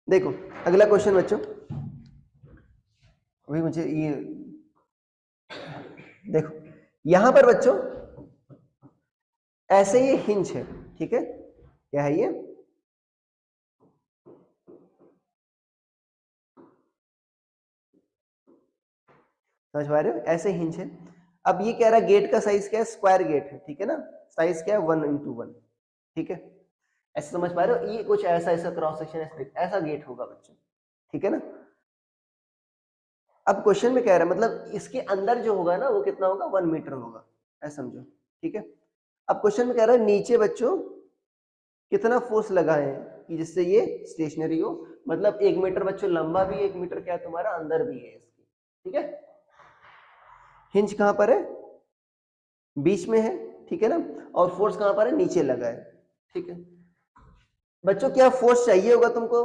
देखो अगला क्वेश्चन बच्चों, अभी मुझे ये देखो यहां पर बच्चों ऐसे ये हिंज है, ठीक है, क्या है ये, समझ पा रहे हो, ऐसे हिंज है। अब ये कह रहा है गेट का साइज क्या है, स्क्वायर गेट है, ठीक है ना, साइज क्या है 1:1, ठीक है, ऐसे समझ पा रहे हो, ये कुछ ऐसा ऐसा क्रॉस सेक्शन ऐसा गेट होगा बच्चों, ठीक है ना। अब क्वेश्चन में कह रहा है मतलब इसके अंदर जो होगा ना वो कितना होगा, 1 मीटर होगा, ऐसा समझो, ठीक है। अब क्वेश्चन में कह रहा है नीचे बच्चों कितना फोर्स लगाएं कि जिससे ये स्टेशनरी हो, मतलब 1 मीटर बच्चों लंबा भी, 1 मीटर क्या है तुम्हारा अंदर भी है इसकी, ठीक है। हिंज कहां पर है, बीच में है, ठीक है ना, और फोर्स कहां पर है, नीचे लगा है, ठीक है। बच्चों क्या फोर्स चाहिए होगा तुमको,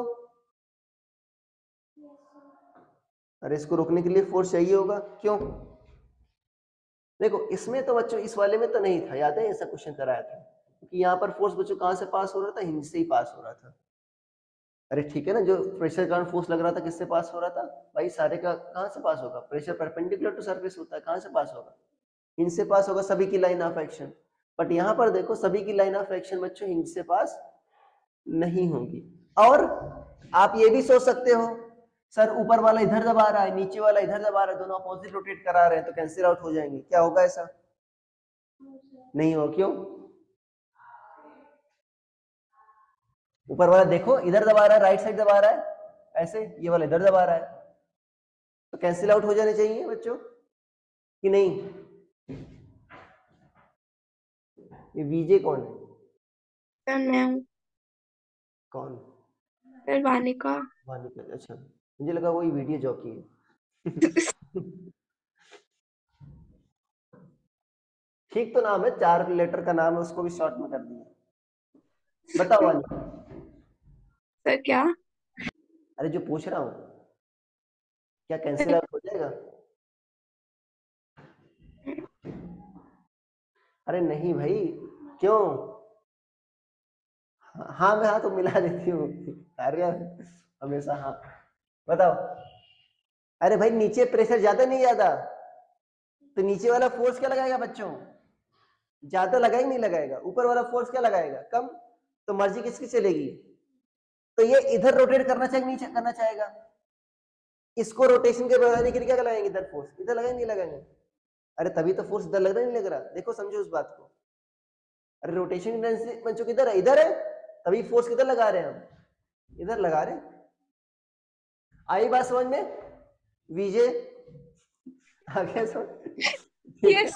अरे इसको रोकने के लिए फोर्स चाहिए होगा, क्यों, देखो इसमें तो बच्चों इस वाले में तो नहीं था, याद है ऐसा क्वेश्चन कराया था, क्योंकि यहाँ पर फोर्स बच्चों कहां से पास हो रहा था, हिंज से ही पास हो रहा था। अरे ठीक है ना, जो प्रेशर कारण फोर्स लग रहा था किससे पास हो रहा था, भाई सारे का कहां से पास होगा, प्रेशर परपेंडिकुलर टू सरफेस होता है, कहां से पास होगा, हिंज से पास होगा, सभी की लाइन ऑफ एक्शन। बट यहाँ पर देखो सभी की लाइन ऑफ एक्शन बच्चों हिंज से पास नहीं होगी। और आप ये भी सोच सकते हो सर ऊपर वाला इधर दबा रहा है, नीचे वाला इधर दबा रहा है, दोनों अपोजिट रोटेट करा रहे हैं तो कैंसिल आउट हो जाएंगे, क्या होगा, ऐसा नहीं हो, क्यों, ऊपर वाला देखो इधर दबा रहा है, राइट साइड दबा रहा है ऐसे, ये वाला इधर दबा रहा है, तो कैंसिल आउट हो जाने चाहिए बच्चों कि नहीं। ये वीजे कौन है, सर मैं हूँ कौन, सर वानिका। वानिका, अच्छा मुझे लगा वही वीडियो जॉकी है ठीक तो नाम है, 4 लेटर का नाम है, उसको भी शॉर्ट में कर दिया। बताओ वानिका, सर क्या? अरे जो पूछ रहा हूँ क्या कैंसिल आउट हो जाएगा, अरे नहीं भाई, क्यों, हाँ मैं हाँ तो मिला देती हूँ कार्य हमेशा हाँ, बताओ, अरे भाई नीचे प्रेशर ज्यादा नहीं ज्यादा, तो नीचे वाला फोर्स क्या लगाएगा बच्चों, ज्यादा लगाएगा नहीं लगाएगा, ऊपर वाला फोर्स क्या लगाएगा कम, तो मर्जी किसकी चलेगी, तो ये इधर रोटेट करना चाहिए नहीं करना चाहेगा, इसको रोटेशन के बढ़ाने के लिए क्या लगाएंगे, इधर फोर्स, इधर लगाएंगे नहीं लगाएंगे, अरे तभी तो फोर्स इधर लग रहा नहीं लग रहा, देखो समझो उस बात को, अरे रोटेशन बच्चों किधर है, इधर है, तभी फोर्स किधर लगा रहे हैं हम, इधर लगा रहे हैं, आई बात समझ में, विजय आ गया समझ, ठीक है, यस।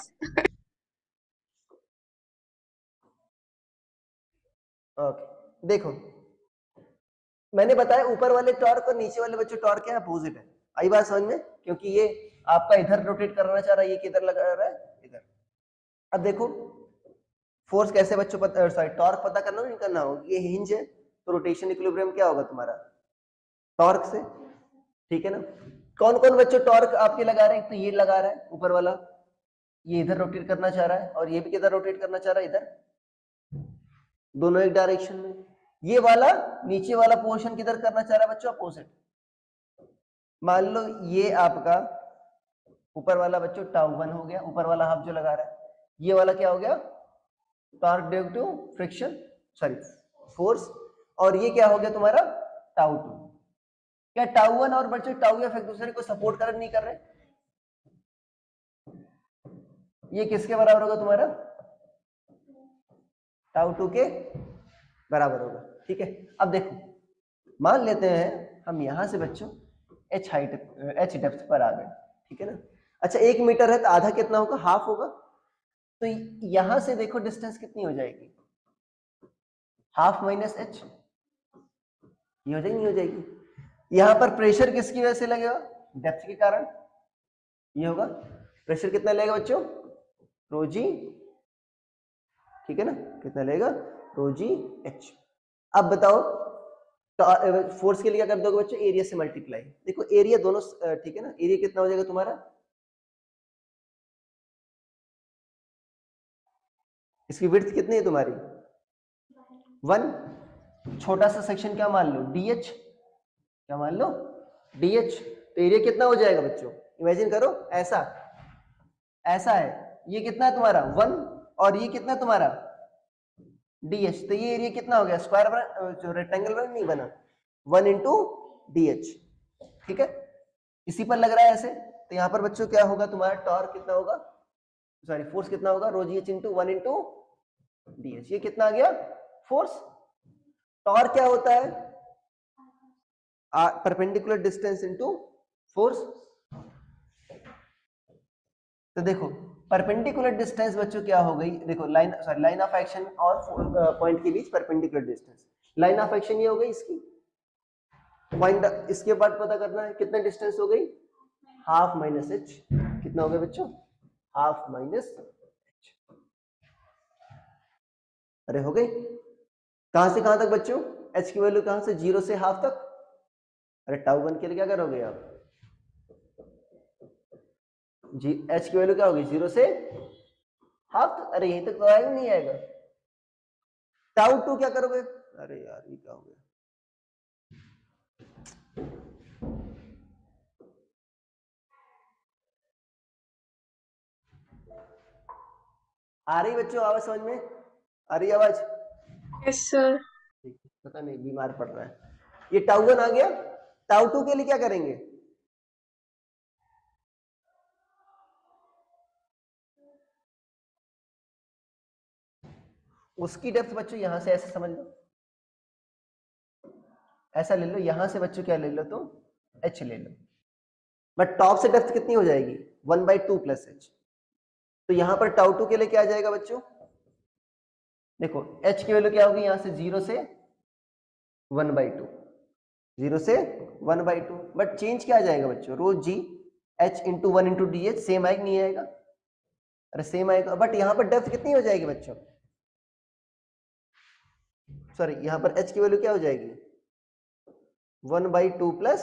ओके देखो मैंने बताया ऊपर वाले टॉर्क और नीचे वाले बच्चों टॉर्क क्या अपोजिट है, आई बात समझ में, क्योंकि ये आपका इधर रोटेट करना चाह रहा है, ये किधर लगा रहा है, इधर। अब देखो फोर्स कैसे बच्चों पता, सॉरी टॉर्क पता करना नहीं करना हो, ये हिंज है तो रोटेशन इक्विलिब्रियम क्या होगा तुम्हारा, टॉर्क से, ठीक है ना। कौन कौन बच्चों टॉर्क आपके लगा रहे हैं, तो ये लगा रहा है ऊपर वाला, ये इधर रोटेट करना चाह रहा है और ये भी किधर रोटेट करना चाह रहा है, इधर, दोनों एक डायरेक्शन में, ये वाला नीचे वाला पोर्शन किधर करना चाह रहा है बच्चों, अपोजिट। मान लो ये आपका ऊपर वाला बच्चों τ1 हो गया, ऊपर वाला हाफ जो लगा रहा है, ये वाला क्या हो गया, torque due to friction, sorry force, और ये क्या हो गया तुम्हारा τ2। क्या τ1 और बच्चों τf एक दूसरे को सपोर्ट कर नहीं कर रहे, ये किसके बराबर होगा तुम्हारा, τ2 के बराबर होगा, ठीक है। अब देखो मान लेते हैं हम यहां से बच्चों h हाइट h डेप्थ पर आ गए, ठीक है ना। अच्छा 1 मीटर है तो आधा कितना होगा, हाफ होगा, तो यहां से देखो डिस्टेंस कितनी हो जाएगी, हाफ माइनस h, ये हो जाएगी नहीं हो जाएगी, यहां पर प्रेशर किसकी वजह से लगेगा, डेप्थ के कारण, ये होगा प्रेशर कितना लगेगा बच्चों, रोजी, ठीक है ना, कितना लगेगा, रोजी h। अब बताओ तो फोर्स के लिए क्या कर दोगे बच्चों, एरिया से मल्टीप्लाई, देखो एरिया दोनों ठीक है ना, एरिया कितना हो जाएगा तुम्हारा, इसकी विड्थ कितनी है तुम्हारी 1, छोटा सा सेक्शन क्या मान लो DH, क्या मान लो, DH। तो एरिया कितना हो जाएगा बच्चों, इमेजिन करो, ऐसा ऐसा है, ये कितना है तुम्हारा 1 और ये कितना है तुम्हारा DH। तो ये एरिया कितना हो गया, स्क्वायर बना, जो रेक्टेंगल बना नहीं बना, 1 इंटू DH। ठीक है, इसी पर लग रहा है ऐसे। तो यहाँ पर बच्चों क्या होगा, तुम्हारा टॉर्क कितना होगा, सॉरी फोर्स कितना होगा, rho GH into 1 into DH। ये कितना आ गया फोर्स। टॉर्क क्या होता है, परपेंडिकुलर डिस्टेंस इंटू फोर्स। तो देखो परपेंडिकुलर डिस्टेंस बच्चों क्या हो गई, देखो line, sorry line of action और पॉइंट के बीच perpendicular distance. Line of action ये हो गई इसकी, पॉइंट इसके बाद पता करना है कितना डिस्टेंस हो गई, हाफ माइनस h। कितना हो गया बच्चों, हाफ माइनस h। अरे हो गई, कहां से कहां तक बच्चों, h की वैल्यू कहां से, 0 से हाफ तक। अरे टाउ 1 के लिए क्या करोगे आप जी, h की वैल्यू क्या होगी 0 से हाफ तक। अरे यहीं तक तो आएगा नहीं आएगा। टाउ 2 क्या करोगे, अरे यार ये क्या हो गया, आ रही बच्चों आवाज समझ में, आ रही आवाज। Yes sir. पता नहीं बीमार पड़ रहा है। ये टाउ 1 आ गया, टाउ 2 के लिए क्या करेंगे, उसकी डेप्थ बच्चों यहां से ऐसे समझ लो, ऐसा ले लो, यहां से बच्चों क्या ले लो तो h ले लो, बट टॉप से डेप्थ कितनी हो जाएगी 1/2 प्लस h। तो यहां पर टाउ 2 के लिए क्या आ जाएगा बच्चों, देखो h की वैल्यू क्या होगी, यहां से 0 से 1/2, 0 से 1/2, बट चेंज क्या आ जाएगा बच्चों, rho g h into 1 into DH same आएगा नहीं आएगा, अरे सेम आएगा, बट यहां पर डेप्थ कितनी हो जाएगी बच्चों, सॉरी यहां पर h की वैल्यू क्या हो जाएगी 1/2 प्लस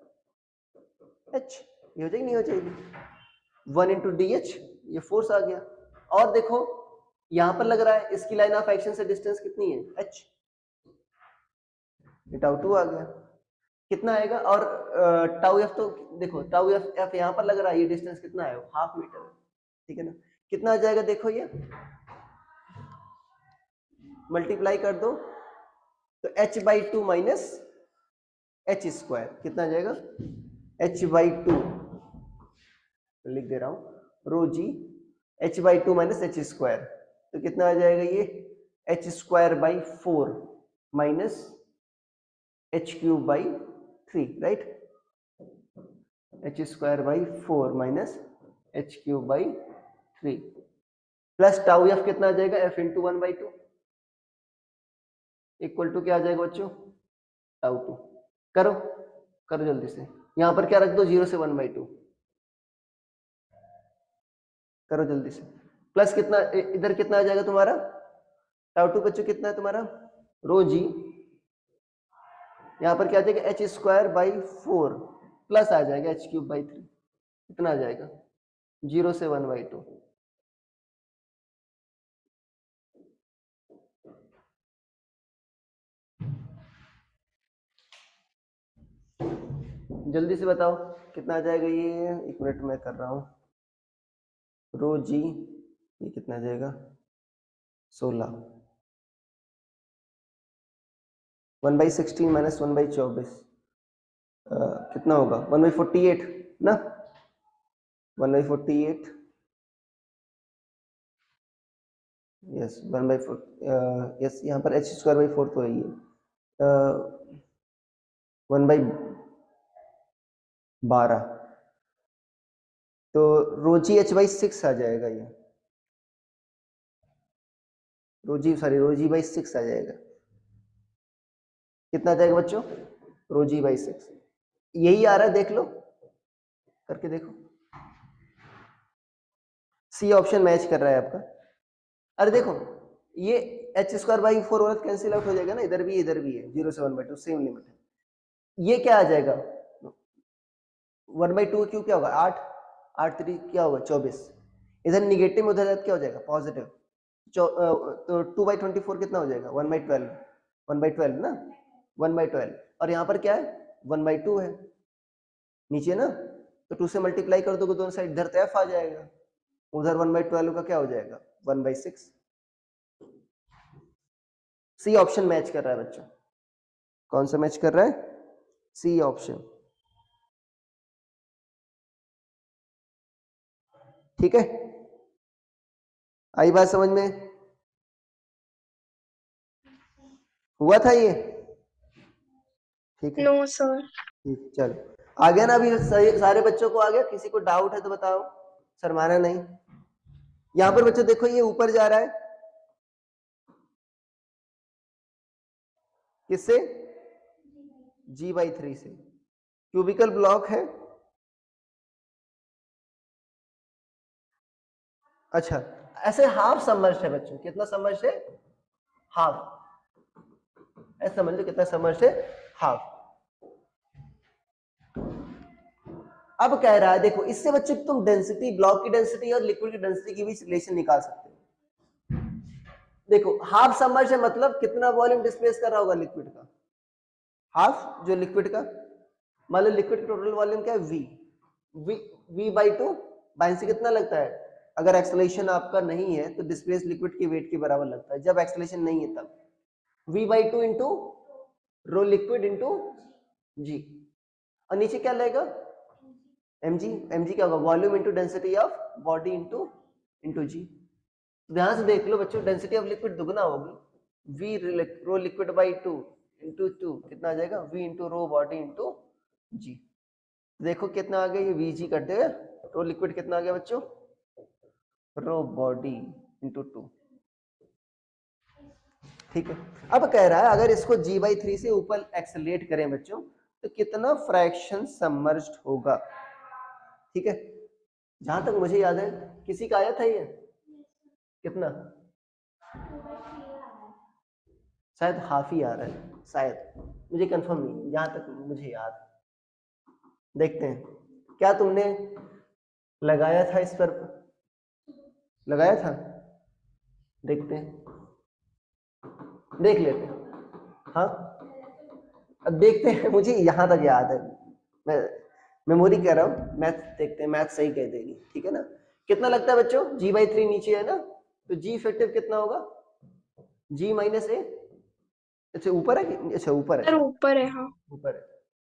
h। ये हो जाएगी नहीं हो जाएगी, 1 इंटू DH, ये फोर्स आ गया। और देखो यहां पर लग रहा है इसकी लाइन ऑफ एक्शन से डिस्टेंस कितनी है h, ये टाउ 2 आ गया, कितना आएगा। और टाउ एफ तो देखो, टाउ एफ यहां पर लग रहा है, ये डिस्टेंस कितना है, हाफ मीटर है, ठीक है ना। कितना आ जाएगा देखो, ये मल्टीप्लाई कर दो तो h/2 माइनस h स्क्वायर कितना आ जाएगा, h/2 लिख दे रहा हूं, rho g h/2 minus h square, तो कितना आ जाएगा ये h square by 4 minus h cube by 3, right, h square by 4 minus h cube by 3 plus tau F कितना आ जाएगा, f इंटू 1/2 इक्वल टू क्या आ जाएगा बच्चों, टाउ 2। करो करो जल्दी से, यहां पर क्या रख दो 0 से 1/2, करो जल्दी से, प्लस कितना इधर कितना आ जाएगा तुम्हारा, टाउ 2 बच्चों कितना है तुम्हारा, रो जी यहां पर क्या आ जाएगा h स्क्वायर बाई 4 प्लस आ जाएगा h क्यूब बाई 3, कितना आ जाएगा 0 से 1/2। जल्दी से बताओ कितना आ जाएगा ये, एक मिनट में कर रहा हूं, रो जी ये कितना आ जाएगा 16, 1/16 माइनस 1/24 कितना होगा 1/48 ना, 1/48, यस 1/4, यस यहाँ पर h स्क्वायर बाई 4 तो है ये 1/12, तो रोजी h/6 आ जाएगा, ये रोजी बाई 6 आ जाएगा, कितना आ जाएगा बच्चों, रोजी बाई 6, यही आ रहा है, देख लो करके देखो, सी ऑप्शन मैच कर रहा है आपका। अरे देखो ये h स्क्वायर बाई 4 वाला कैंसिल आउट हो जाएगा ना, इधर भी है 0 से 1/2 सेम लिमिट है, ये क्या आ जाएगा 1/2 क्यों क्या होगा 8, 8 3 क्या होगा 24, इधर निगेटिव में उधर क्या हो जाएगा पॉजिटिव, तो 2/24 कितना हो जाएगा 1/12, 1/12 ना 1/12, और यहाँ पर क्या है 1/2 है नीचे ना, तो 2 से मल्टीप्लाई कर दोगे दोनों साइड, इधर तो f आ जाएगा, उधर 1/12 का क्या हो जाएगा 1/6। सी ऑप्शन मैच कर रहा है बच्चों। कौन सा मैच कर रहा है? C option. ठीक है, आई बात समझ में? हुआ था ये? ठीक है, नो सर। ठीक, चलो आ गया ना अभी सारे बच्चों को आ गया? किसी को डाउट है तो बताओ, शर्माना नहीं। यहां पर बच्चों देखो ये ऊपर जा रहा है, किससे? G/3 से। क्यूबिकल ब्लॉक है। अच्छा, ऐसे हाफ सबमर्ज्ड है बच्चों, कितना सबमर्ज्ड है? हाफ। ऐसे समझ लो कितना सबमर्ज्ड है? हाफ। अब कह रहा है देखो, इससे बच्चों तुम डेंसिटी, ब्लॉक की डेंसिटी और लिक्विड की डेंसिटी की बीच रिलेशन निकाल सकते हो। देखो हाफ सबमर्ज्ड है मतलब कितना वॉल्यूम डिस्प्लेस कर रहा होगा लिक्विड का? हाफ जो लिक्विड का, मान लो लिक्विड का टोटल वॉल्यूम क्या है? v/2 बाइंसी कितना लगता है? अगर एक्सेलरेशन आपका नहीं है तो डिस्प्लेस लिक्विड के वेट के बराबर लगता है, जब एक्सेलरेशन नहीं है तब v/2 into rho liquid into g, और नीचे क्या लगेगा? mg क्या होगा? Volume into density of body into g. ध्यान से देख लो बच्चों, डेंसिटी ऑफ लिक्विड दुगना होगी, v rho liquid by 2 into 2 कितना आ जाएगा? v into rho body into g. देखो कितना आ गया, ये vg कर देगा, रो लिक्विड कितना आ गया बच्चों? Rho body into 2। ठीक है, अब कह रहा है अगर इसको g/3 से ऊपर एक्सेलरेट करें बच्चों तो कितना फ्रैक्शन सबमर्ज्ड होगा? ठीक है, जहां तक मुझे याद है किसी का आया था ये, कितना? शायद हाफ ही आ रहा है, शायद, मुझे कंफर्म नहीं, जहां तक मुझे याद है। देखते हैं क्या तुमने लगाया था इस पर, लगाया था? देखते हैं, देख लेते हैं। हाँ अब देखते हैं, मुझे यहां तक याद है, मैं मेमोरी कह रहा हूं, मैथ देखते हैं, मैथ सही कह देगी। ठीक है ना, कितना लगता है बच्चों? g/3 नीचे है ना, तो g इफेक्टिव कितना होगा? g minus a. अच्छा ऊपर है कि, अच्छा ऊपर सर है, ऊपर है, हाँ। ऊपर है।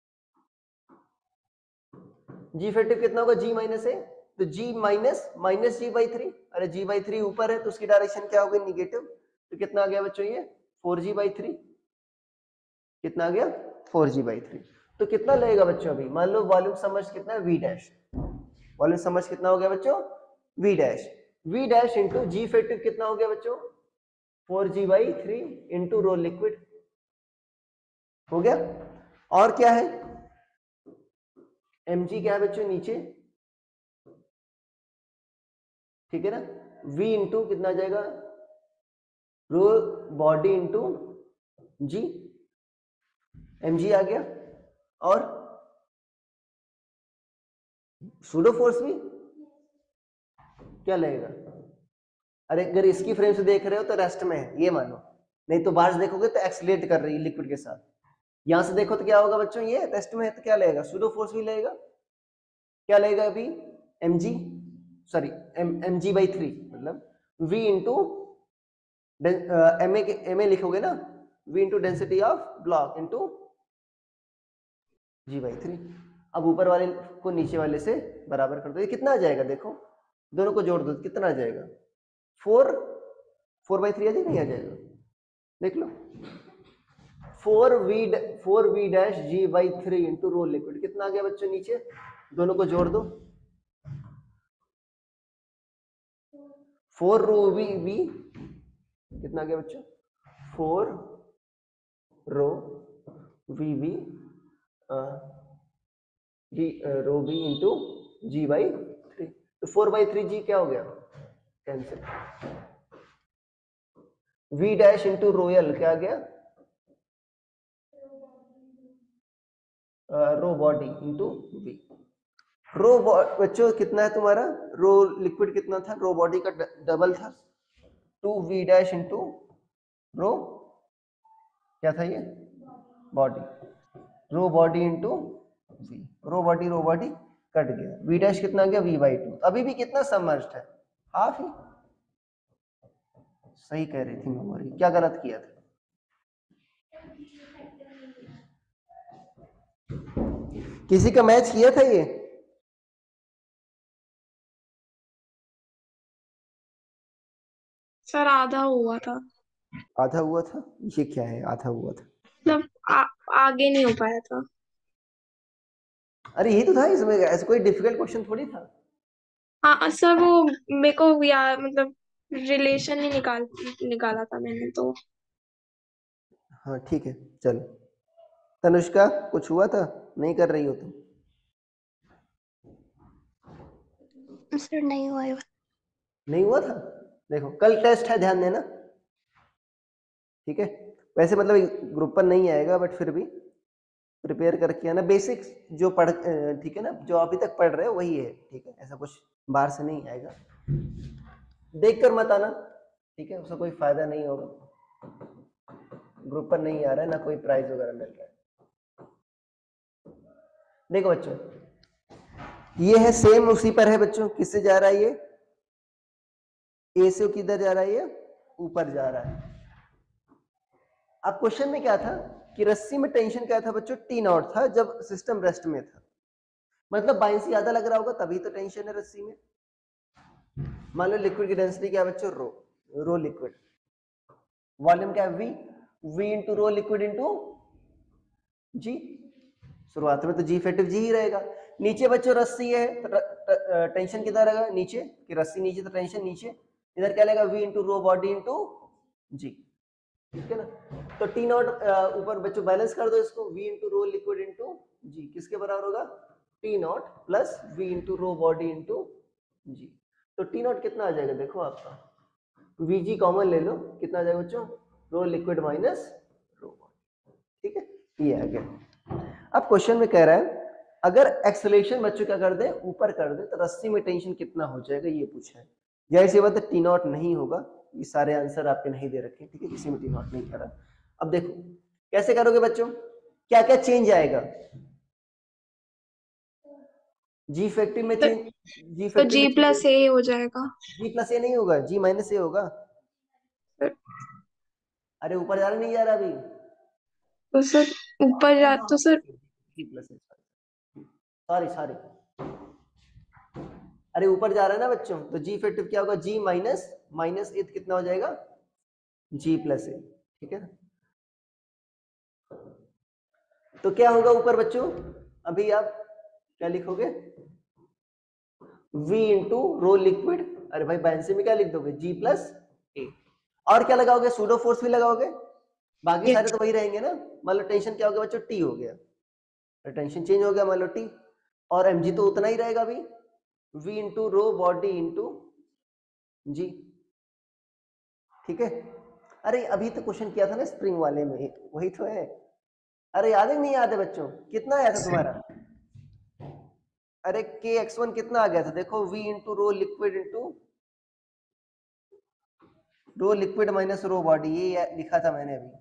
g इफेक्टिव कितना होगा? g माइनस ए, तो g माइनस g/3, अरे g/3 ऊपर है तो उसकी डायरेक्शन क्या होगी? निगेटिव। तो कितना आ गया बच्चों ये? 4g/3। कितना आ गया? 4g/3। तो कितना लगेगा बच्चों? अभी मान लो वॉल्यूम समझ कितना है? v dash. वॉल्यूम समझ कितना हो गया बच्चों? v dash. v dash into g effective कितना हो गया बच्चों? 4g/3 into rho liquid. हो गया। और क्या है? mg क्या है बच्चों? नीचे। ठीक है ना, v इंटू कितना आ जाएगा? Rho body into g, mg आ गया। और सूडो फोर्स भी क्या लगेगा? अरे अगर इसकी फ्रेम से देख रहे हो तो रेस्ट में है ये मानो, नहीं तो बाहर से देखोगे तो एक्सलेट कर रही है लिक्विड के साथ। यहां से देखो तो क्या होगा बच्चों? ये रेस्ट में है तो क्या लगेगा? सूडो फोर्स भी लगेगा। क्या लगेगा अभी? mg, सॉरी mg/3 मतलब v इंटू ma लिखोगे ना, v into density of block into g/3। अब ऊपर वाले को नीचे वाले से बराबर कर दो, ये कितना आ जाएगा? देखो दोनों को जोड़ दो कितना आ जाएगा? 4/3 आ जाएगा, नहीं आ जाएगा? देख लो, 4v dash g/3 into rho liquid कितना आ गया बच्चों? नीचे दोनों को जोड़ दो, 4 रो v कितना आ गया बच्चों? 4 rho v rho v into g/3। तो 4/3g क्या हो गया? कैंसिल। v डैश इंटू रोयल क्या आ गया? Rho body into v। Rho बच्चों कितना है तुम्हारा? रो लिक्विड कितना था? रो बॉडी का डबल था, 2v डैश इंटू रो क्या था ये? Body. Rho body into v, rho body cut गया, वी डैश कितना आ गया v/2, अभी भी कितना सबमर्ज्ड है, हाफ ही। सही कह रही थी मेमोरी, क्या गलत किया था? किसी का मैच किया था ये? सर आधा हुआ था, आधा हुआ था? ये क्या है आधा हुआ था? मतलब आगे नहीं हो पाया था। अरे यही तो था इसमें, ऐसा कोई डिफिकल्ट क्वेश्चन थोड़ी था। हाँ सर, वो मेरे को यार मतलब रिलेशन ही निकाला था मैंने तो। हाँ ठीक है चलो। तनुष्का कुछ हुआ था? नहीं कर रही हो तुम? सर नहीं हुआ है। नहीं हुआ था? देखो कल टेस्ट है, ध्यान देना, ठीक है? वैसे मतलब ग्रुप पर नहीं आएगा, बट फिर भी प्रिपेयर करके आना, बेसिक्स जो पढ़, ठीक है ना, जो अभी तक पढ़ रहे हो वही है, ठीक है? ऐसा कुछ बाहर से नहीं आएगा, देख कर मत आना, ठीक है? उसका कोई फायदा नहीं होगा, ग्रुप पर नहीं आ रहा है ना, कोई प्राइज वगैरह मिल रहा है। देखो बच्चों, ये है सेम उसी पर है बच्चों, किससे जा रहा है ये? ए से किधर जा रहा है ये? ऊपर जा रहा है। अब क्वेश्चन में क्या था कि रस्सी में टेंशन क्या था बच्चों? टी नॉट था जब सिस्टम रेस्ट में था, मतलब बाइंसी ज्यादा लग रहा होगा तभी तो टेंशन है रस्सी में। मान लो लिक्विड की डेंसिटी क्या है बच्चों? रो, रो लिक्विड, वॉल्यूम क्या है? V, v into rho liquid into g, शुरुआत में तो जी इफेक्टिव जी ही रहेगा। नीचे बच्चों रस्सी है तो टेंशन किधर रहेगा? नीचे, कि रस्सी नीचे तो टेंशन नीचे, इधर क्या लगेगा? V into rho body into g, ठीक है ना? तो टी नॉट ऊपर बच्चों बैलेंस कर दो इसको, v into rho liquid into g किसके बराबर होगा? T naught plus v into rho body into g. तो टी नॉट कितना आ जाएगा देखो आपका, वी जी कॉमन ले लो, कितना आ जाएगा बच्चों? Rho liquid minus rho body, ठीक है? ये आ गया। अब क्वेश्चन में कह रहा है अगर एक्सेलरेशन बच्चों क्या कर दे? ऊपर कर दे, तो रस्सी में टेंशन कितना हो जाएगा, ये पूछा है। जाहिर सी बात है टी नॉट नहीं होगा, ये सारे आंसर आपके नहीं दे रखे, ठीक है? किसी में टी नॉट नहीं करा। अब देखो कैसे करोगे बच्चों, क्या क्या चेंज आएगा जी इफेक्टिव में? चेंज जी तो इफेक्टिव जी में चेंज, प्लस ए हो जाएगा। जी प्लस ए नहीं होगा, जी माइनस ए होगा। सर, अरे ऊपर जा रहा नहीं जा रहा अभी? तो सर ऊपर जा तो sir, g plus a, sorry sorry, अरे ऊपर जा रहा है ना बच्चों, तो जी इफेक्टिव क्या होगा? जी माइनस माइनस ए कितना हो जाएगा? जी प्लस ए, ठीक है? तो क्या होगा ऊपर बच्चों? अभी आप क्या लिखोगे? V इंटू रो लिक्विड, अरे भाई बैलेंस में क्या लिख दोगे? जी प्लस ए, और क्या लगाओगे? सूडो फोर्स भी लगाओगे, बाकी सारे तो वही रहेंगे ना। मान लो टेंशन क्या हो गया बच्चों? टी हो गया, टेंशन चेंज हो गया मान लो टी, और एम जी तो उतना ही रहेगा अभी, V into rho body into g, ठीक है? अरे अभी तो क्वेश्चन किया था ना स्प्रिंग वाले में, वही तो है। अरे याद है नहीं याद है बच्चों? कितना आया था तुम्हारा? अरे के एक्स वन कितना आ गया था देखो, v into rho liquid minus rho body, ये लिखा था मैंने अभी,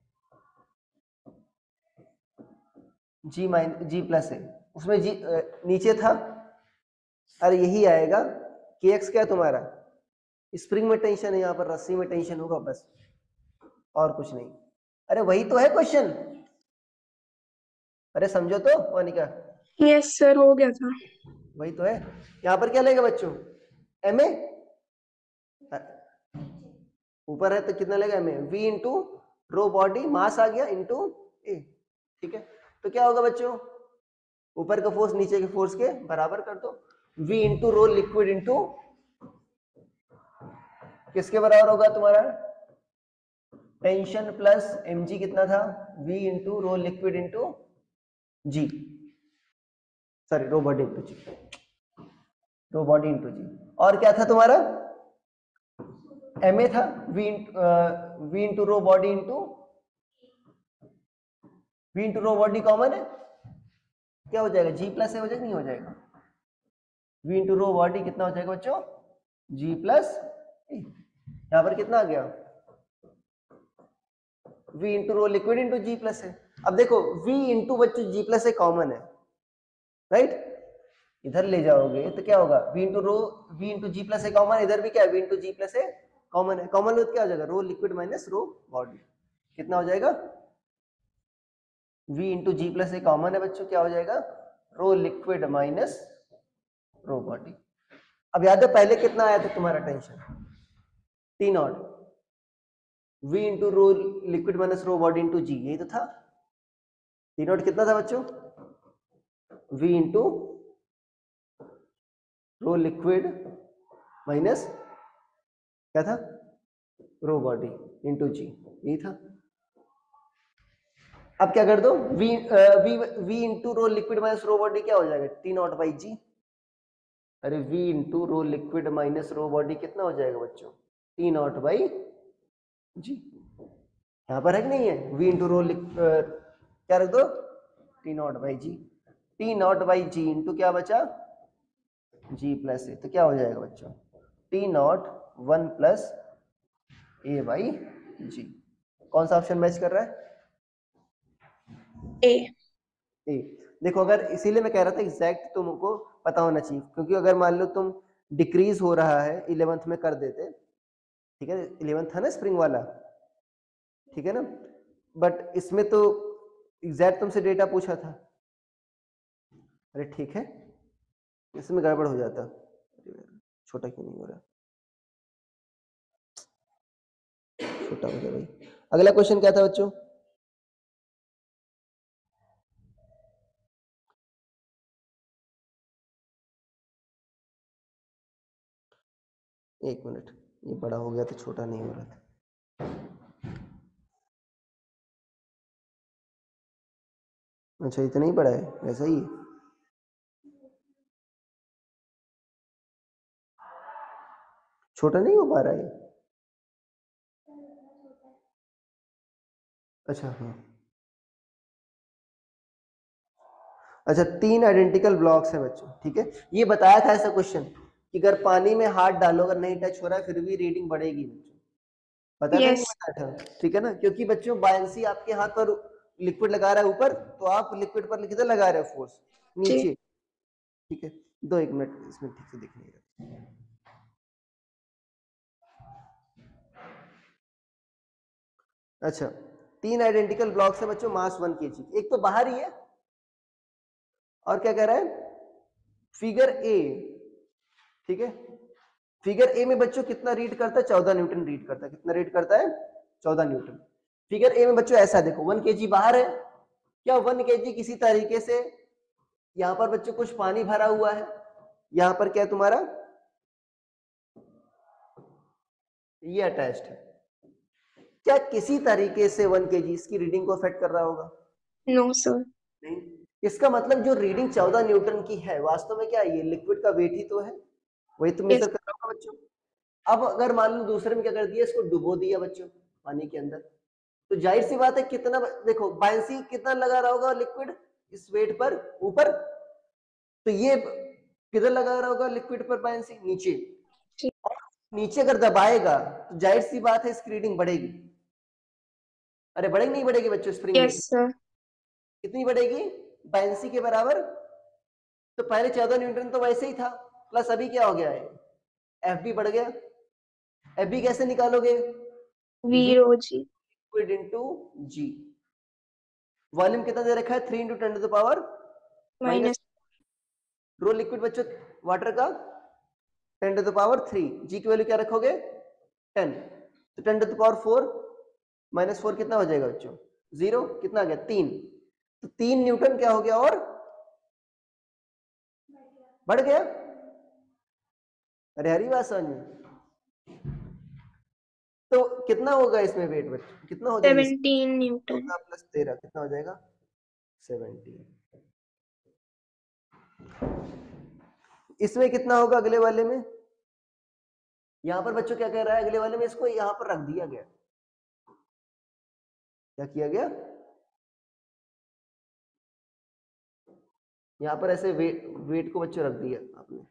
जी माइन जी प्लस है, उसमें जी नीचे था। अरे यही आएगा, के एक्स क्या है तुम्हारा? स्प्रिंग में टेंशन है, यहाँ पर रस्सी में टेंशन होगा बस, और कुछ नहीं। अरे वही तो है क्वेश्चन, अरे समझो तो मोनिका, यस सर हो गया था। वही तो है। यहाँ पर क्या लेगा बच्चों? एम ए, ऊपर है तो कितना लेगा? M a, v into rho body mass आ गया इंटू ए, ठीक है? तो क्या होगा बच्चों? ऊपर का फोर्स नीचे के फोर्स के बराबर कर दो, v into rho liquid into किसके बराबर होगा तुम्हारा? टेंशन प्लस mg कितना था? v into rho liquid into g, sorry rho body into g, rho body into g. और क्या था तुम्हारा? ma था, v into rho body into v into rho body common है, क्या हो जाएगा? g प्लस ए हो जाएगा, नहीं हो जाएगा? v इंटू रो बॉडी कितना हो जाएगा बच्चों? g प्लस ए, यहाँ पर कितना आ गया? v into rho liquid into g plus है, अब देखो v इंटू बच्चों g प्लस ए कॉमन है, राइट? इधर ले जाओगे तो क्या होगा, v into rho, v into g plus a common, इधर भी क्या है, v into g plus a common है। कॉमन लो तो क्या हो जाएगा, rho liquid minus rho body, कितना हो जाएगा, v into g plus a common है बच्चों, क्या हो जाएगा, rho liquid minus rho body. अब याद है पहले कितना आया था तुम्हारा tension, T naught, v into rho liquid minus rho body into g, यही तो था। टी नॉट कितना था बच्चों, v into rho liquid minus क्या था, रो बॉडी इंटू जी, यही था। अब क्या कर दो, v into rho liquid minus rho body क्या हो जाएगा, टी नॉट बाई जी। अरे v into rho liquid minus rho body कितना हो जाएगा बच्चों, टी नॉट बाई जी। यहां पर है कि नहीं है, v इंटू रो क्या रख दो, T naught by g, T naught by g into क्या बचा, जी प्लस ए, तो क्या हो जाएगा बच्चों, T naught 1 plus a by g. कौन सा ऑप्शन मैच कर रहा है, ए। ए। देखो अगर, इसीलिए मैं कह रहा था एग्जैक्ट तुमको पता होना चाहिए, क्योंकि अगर मान लो तुम डिक्रीज हो रहा है 11th में कर देते, ठीक है, 11th था ना स्प्रिंग वाला, ठीक है ना, बट इसमें तो एग्जैक्ट तुमसे डेटा पूछा था। अरे ठीक है, इसमें गड़बड़ हो जाता, छोटा क्यों नहीं हो रहा, छोटा हो गया भाई। अगला क्वेश्चन क्या था बच्चों, एक मिनट, ये बड़ा हो गया तो छोटा नहीं हो रहा था। अच्छा इतना ही बड़ा है, ऐसा ही है। छोटा नहीं हो पा रहा है, अच्छा हाँ, अच्छा 3 आइडेंटिकल ब्लॉक्स हैं बच्चों, ठीक है। ये बताया था ऐसा क्वेश्चन कि अगर पानी में हाथ डालो, अगर नहीं टच हो रहा है फिर भी रीडिंग बढ़ेगी बच्चों, बताया था नहीं यस। बताया था, ठीक है ना, क्योंकि बच्चों बायंसी आपके हाथ पर लिक्विड लगा रहा है ऊपर, तो आप लिक्विड पर किधर लगा रहे हो, फोर्स जी। नीचे, ठीक है। दो एक मिनट, इसमें ठीक से दिख नहीं रहा, अच्छा 3 आइडेंटिकल ब्लॉक्स है बच्चों, मास 1 kg, एक तो बाहर ही है, और क्या कह रहा है, फिगर ए, ठीक है, फिगर ए में बच्चों कितना रीड करता है, 14 न्यूटन रीड करता है, कितना रीड करता है, 14 न्यूटन। फिगर ए में बच्चों ऐसा देखो, 1 kg बाहर है, क्या 1 kg किसी तरीके से, यहां पर बच्चों कुछ पानी भरा हुआ है, यहां पर क्या तुम्हारा ये अटैच्ड है, क्या किसी तरीके से 1 kg इसकी रीडिंग को अफेक्ट कर रहा होगा, नो सर। नहीं। इसका मतलब जो रीडिंग 14 न्यूटन की है, वास्तव में क्या है, ये लिक्विड का वेट ही तो है, वही तो मेजर यस। कर रहा होगा बच्चों। अब अगर मान लो दूसरे में क्या कर दिया, इसको डुबो दिया बच्चों पानी के अंदर, तो जाहिर सी बात है कितना, देखो बायंसी कितना लगा रहा होगा लिक्विड इस वेट पर ऊपर, तो ये किधर लगा रहा होगा लिक्विड पर बायंसी, नीचे। और नीचे अगर दबाएगा तो जाहिर सी बात है इसकी रीडिंग बढ़ेगी। अरे बढ़ेगी नहीं बढ़ेगी बच्चों, स्प्रिंग में यस सर। कितनी बढ़ेगी, बायंसी के बराबर। तो पहले 14 न्यूटन तो वैसे ही था, प्लस अभी क्या हो गया है, एफ बी बढ़ गया। एफ बी कैसे निकालोगे, v v rho g liquid into g, volume कितना दे रखा है, 3 into 10 to the power minus, minus. Rho liquid बच्चों वाटर का 10 टू द पावर 3, जी की वैल्यू क्या रखोगे 10, तो 10 टू द पावर 4 माइनस 4 कितना हो जाएगा बच्चों, 0, कितना आ गया 3, तो 3 न्यूटन क्या हो गया और बढ़ गया। अरे हरी बात समझ में, तो कितना होगा इसमें वेट बच्चों, कितना हो जाएगा, 17 न्यूटन। 14 प्लस 13 कितना हो जाएगा 17। इसमें कितना होगा अगले वाले में, यहां पर बच्चों क्या कह रहा है अगले वाले में, इसको यहां पर रख दिया गया, क्या किया गया, यहां पर ऐसे वेट को बच्चों रख दिया आपने,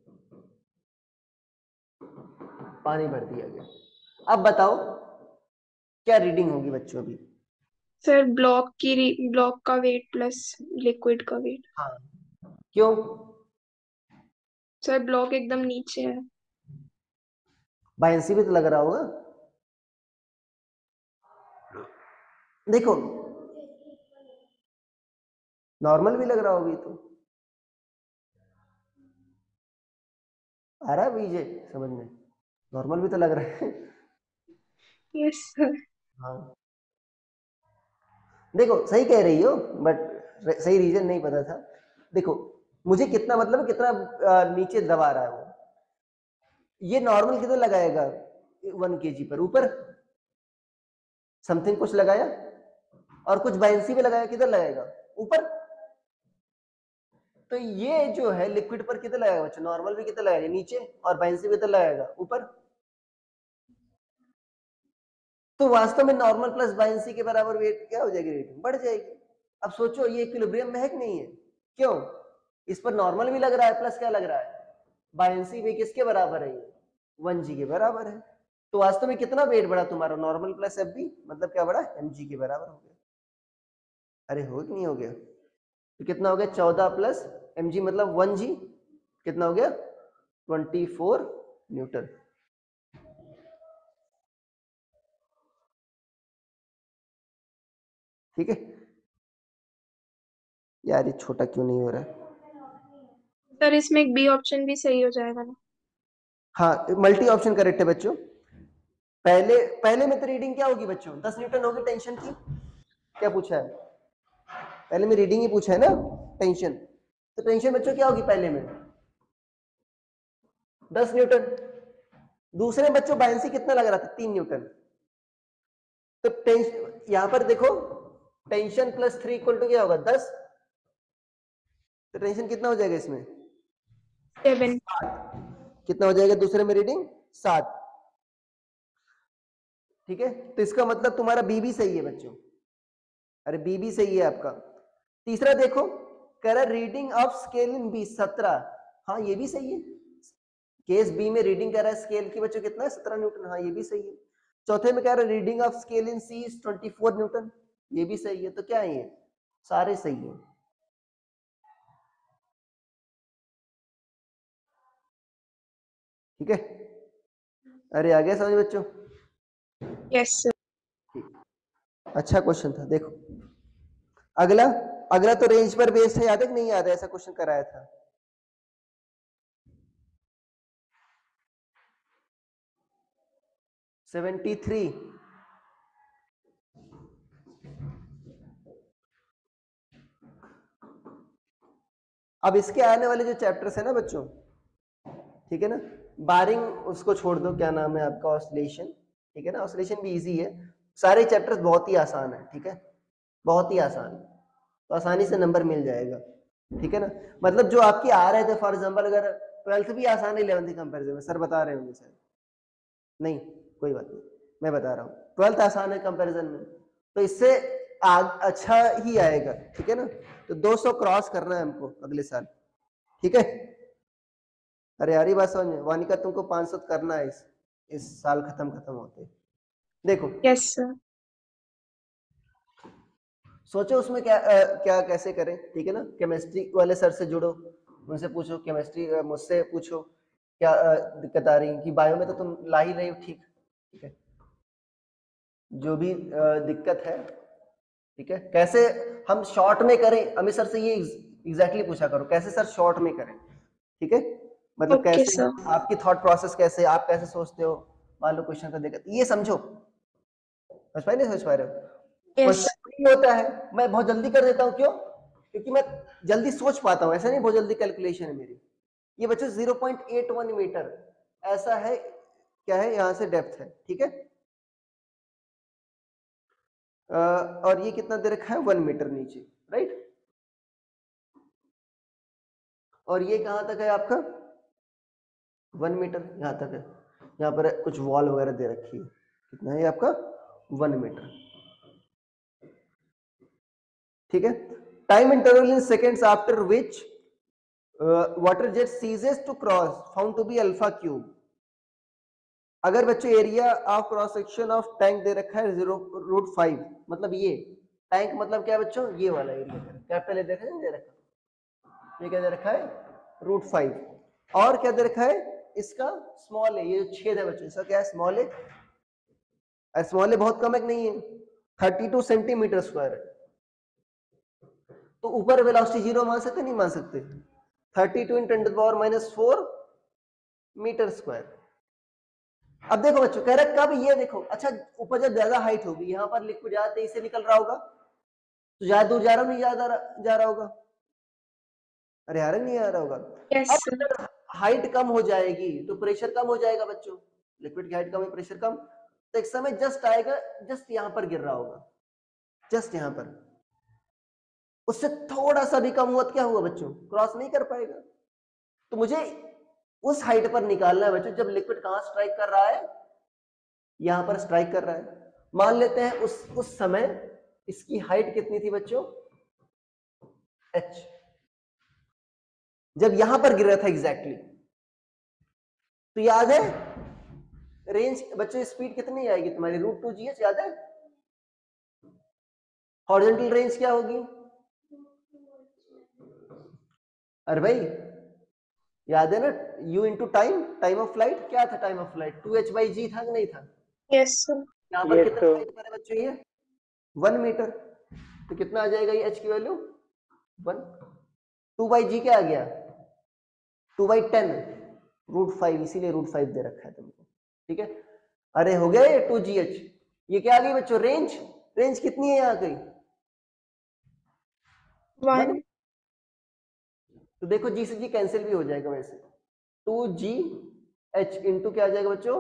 पानी भर दिया गया। अब बताओ क्या रीडिंग होगी बच्चों अभी? सर ब्लॉक का वेट प्लस लिक्विड का वेट। हाँ, क्यों? सर ब्लॉक एकदम नीचे है। बायंसी भी तो लग रहा होगा। देखो नॉर्मल भी लग रहा होगी तो आ रहा है बीजे समझ में, नॉर्मल भी तो लग रहा है। Yes sir. हाँ देखो सही कह रही हो, बट सही रीजन नहीं पता था। देखो मुझे कितना मतलब कितना नीचे दबा रहा है वो, ये नॉर्मल कितना लगाएगा 1 kg पर ऊपर, समथिंग कुछ लगाया और कुछ बायंसी भी लगाया, किधर लगाएगा ऊपर। तो ये जो है लिक्विड पर कितना लगाएगा बच्चा, नॉर्मल भी कितना लगाएगा नीचे और बायंसी भी कितना लगाएगा ऊपर। तो वास्तव में नॉर्मल प्लस बायंसी के बराबर वेट क्या हो जाएगी, रेटिंग बढ़ जाएगी। अब सोचो ये इक्विलिब्रियम में है कि नहीं है, क्यों? इस पर नॉर्मल भी लग रहा है प्लस क्या लग रहा है, बायंसी भी किसके बराबर है, ये 1g के बराबर है। तो वास्तव में कितना वेट बढ़ा तुम्हारा, नॉर्मल प्लस एफ बी मतलब क्या बढ़ा, mg के बराबर हो गया। अरे हो कि नहीं हो गया? तो कितना हो गया 14 प्लस mg मतलब 1g, कितना हो गया 24 न्यूटन। ठीक है यार, ये छोटा क्यों नहीं हो रहा है? सर इसमें एक बी ऑप्शन भी सही हो जाएगा ना? हाँ मल्टी ऑप्शन करेक्ट है बच्चों। पहले पहले में तो रीडिंग क्या होगी बच्चों, 10 न्यूटन होगी टेंशन की। क्या पूछा है पहले में, रीडिंग ही पूछा है ना टेंशन। तो टेंशन बच्चों क्या होगी पहले में 10 न्यूटन। दूसरे में बच्चों बायंसी कितना लग रहा था 3 न्यूटन। तो टेंशन यहां पर देखो, टेंशन प्लस 3 इक्वल टू क्या होगा 10। तो टेंशन कितना हो जाएगा इसमें 7। कितना हो जाएगा दूसरे में रीडिंग 7। ठीक है तो इसका मतलब तुम्हारा बी भी सही है बच्चों, अरे बी भी सही है आपका। तीसरा देखो कह रहा reading of scale in B 17, हाँ ये भी सही है। केस बी में रीडिंग कह रहा है स्केल की बच्चों कितना है 17 न्यूटन, हाँ ये भी सही है। चौथे में कह रहा है reading of scale in C is 24 newton, ये भी सही है। तो क्या है ये सारे सही है। ठीक है अरे आ गया समझ बच्चों? Yes sir. अच्छा क्वेश्चन था। देखो अगला, अगला तो रेंज पर बेस्ड है, याद है कि नहीं याद है, ऐसा क्वेश्चन कराया था। Seventy three. अब इसके आने वाले जो चैप्टर्स है ना बच्चों, ठीक है ना, बारिंग उसको छोड़ दो, क्या नाम है आपका ऑसिलेशन, ठीक है ना, ऑसिलेशन भी इजी है। सारे चैप्टर्स बहुत ही आसान है, ठीक है, बहुत ही आसान, तो आसानी से नंबर मिल जाएगा। ठीक है ना, मतलब जो आपके आ रहे थे फॉर एग्जांपल, अगर 12th भी आसान है 11th के कंपैरिजन में, सर बता रहे होंगे सर, नहीं कोई बात नहीं, मैं बता रहा हूँ 12th आसान है कंपैरिजन में, तो इससे अच्छा ही आएगा। ठीक है ना, तो 200 क्रॉस करना है हमको अगले साल। ठीक है, अरे यार ये बात समझ में, वानिका तुमको 500 करना है इस साल खत्म होते। देखो यस सर। सोचो उसमें क्या क्या कैसे करें। ठीक है ना, केमिस्ट्री वाले सर से जुड़ो, उनसे पूछो, केमिस्ट्री मुझसे पूछो क्या दिक्कत आ रही है, कि बायो में तो तुम ला ही रही हो। ठीक है, जो भी दिक्कत है, ठीक है, कैसे हम शॉर्ट में करें, अमित सर से ये एग्जैक्टली पूछा करो, कैसे सर शॉर्ट में करें। ठीक है, मतलब ओके कैसे सर। आपकी थॉट प्रोसेस, कैसे आप कैसे सोचते हो, मान लो क्वेश्चन का दिक्कत, ये समझो। समझ पाए नहीं समझ पा रहे हो? यस। क्वेश्चन नहीं होता है, मैं बहुत जल्दी कर देता हूँ, क्यों? क्योंकि मैं जल्दी सोच पाता हूँ, ऐसा नहीं बहुत जल्दी कैलकुलेशन है मेरी। ये बच्चों 0.81 मीटर ऐसा है, क्या है यहां से डेप्थ है। ठीक है, और ये कितना दे रखा है 1 मीटर नीचे, राइट, और ये कहां तक है आपका 1 मीटर, यहां तक है। यहाँ पर कुछ वॉल वगैरह दे रखी है, कितना है ये आपका 1 मीटर। ठीक है, time interval in seconds after which water jet ceases to cross found to be alpha cube। अगर बच्चों area of cross section of tank दे रखा है 0.5, मतलब ये टैंक मतलब क्या है बच्चों, ये वाला एरिया कैपिटल ए दे रखा है, ये क्या दे रखा है √5, और क्या दे रखा है इसका स्मॉल है, ये जो छेद है बच्चों इसका क्या है स्मॉल है, स्मॉल है बहुत कम है नहीं है 32 सेंटीमीटर स्क्वायर है। तो ऊपर वेलोसिटी जीरो मान सकते नहीं मान सकते, 32 × 10⁻⁴ मीटर स्क्वायर। अब देखो बच्चों कह रहे कब, ये देखो अच्छा ऊपर जब ज्यादा हाइट होगी, यहाँ पर लिक्विड ज्यादा तेजी से निकल रहा होगा तो ज्यादा दूर जा रहा नहीं जा रहा होगा, अरे आ रहा नहीं आ रहा होगा। यस अब सर। अगर हाइट कम हो जाएगी तो प्रेशर कम हो जाएगा बच्चों, लिक्विड की हाइट कम है प्रेशर कम, तो एक समय जस्ट आएगा, जस्ट यहाँ पर गिर रहा होगा, जस्ट यहाँ पर, उससे थोड़ा सा भी कम हुआ तो क्या हुआ बच्चों, क्रॉस नहीं कर पाएगा। तो मुझे उस हाइट पर निकालना है बच्चों जब लिक्विड कहां स्ट्राइक कर रहा है, यहां पर स्ट्राइक कर रहा है। मान लेते हैं उस समय इसकी हाइट कितनी थी बच्चों, h, जब यहां पर गिर रहा था एग्जैक्टली। तो याद है रेंज बच्चों स्पीड कितनी आएगी तुम्हारी √2gh, याद है हॉरिजॉन्टल रेंज क्या होगी, अरे भाई याद है ना, u into time of flight, क्या था टाइम ऑफ फ्लाइट 2h/g था कि नहीं था। Yes sir. यहाँ पर कितना हाइट पर है बच्चों ये 1 मीटर, तो कितना आ जाएगा ये h की वैल्यू 1, 2/g क्या आ गया 2/10 √5, इसीलिए √5 दे रखा है तुमको, ठीक है। अरे हो गया ये 2gh, ये क्या आ गई बच्चों रेंज, रेंज कितनी है यहाँ गई 1, तो देखो g से g कैंसिल भी हो जाएगा वैसे, 2gh इंटू क्या आ जाएगा बच्चों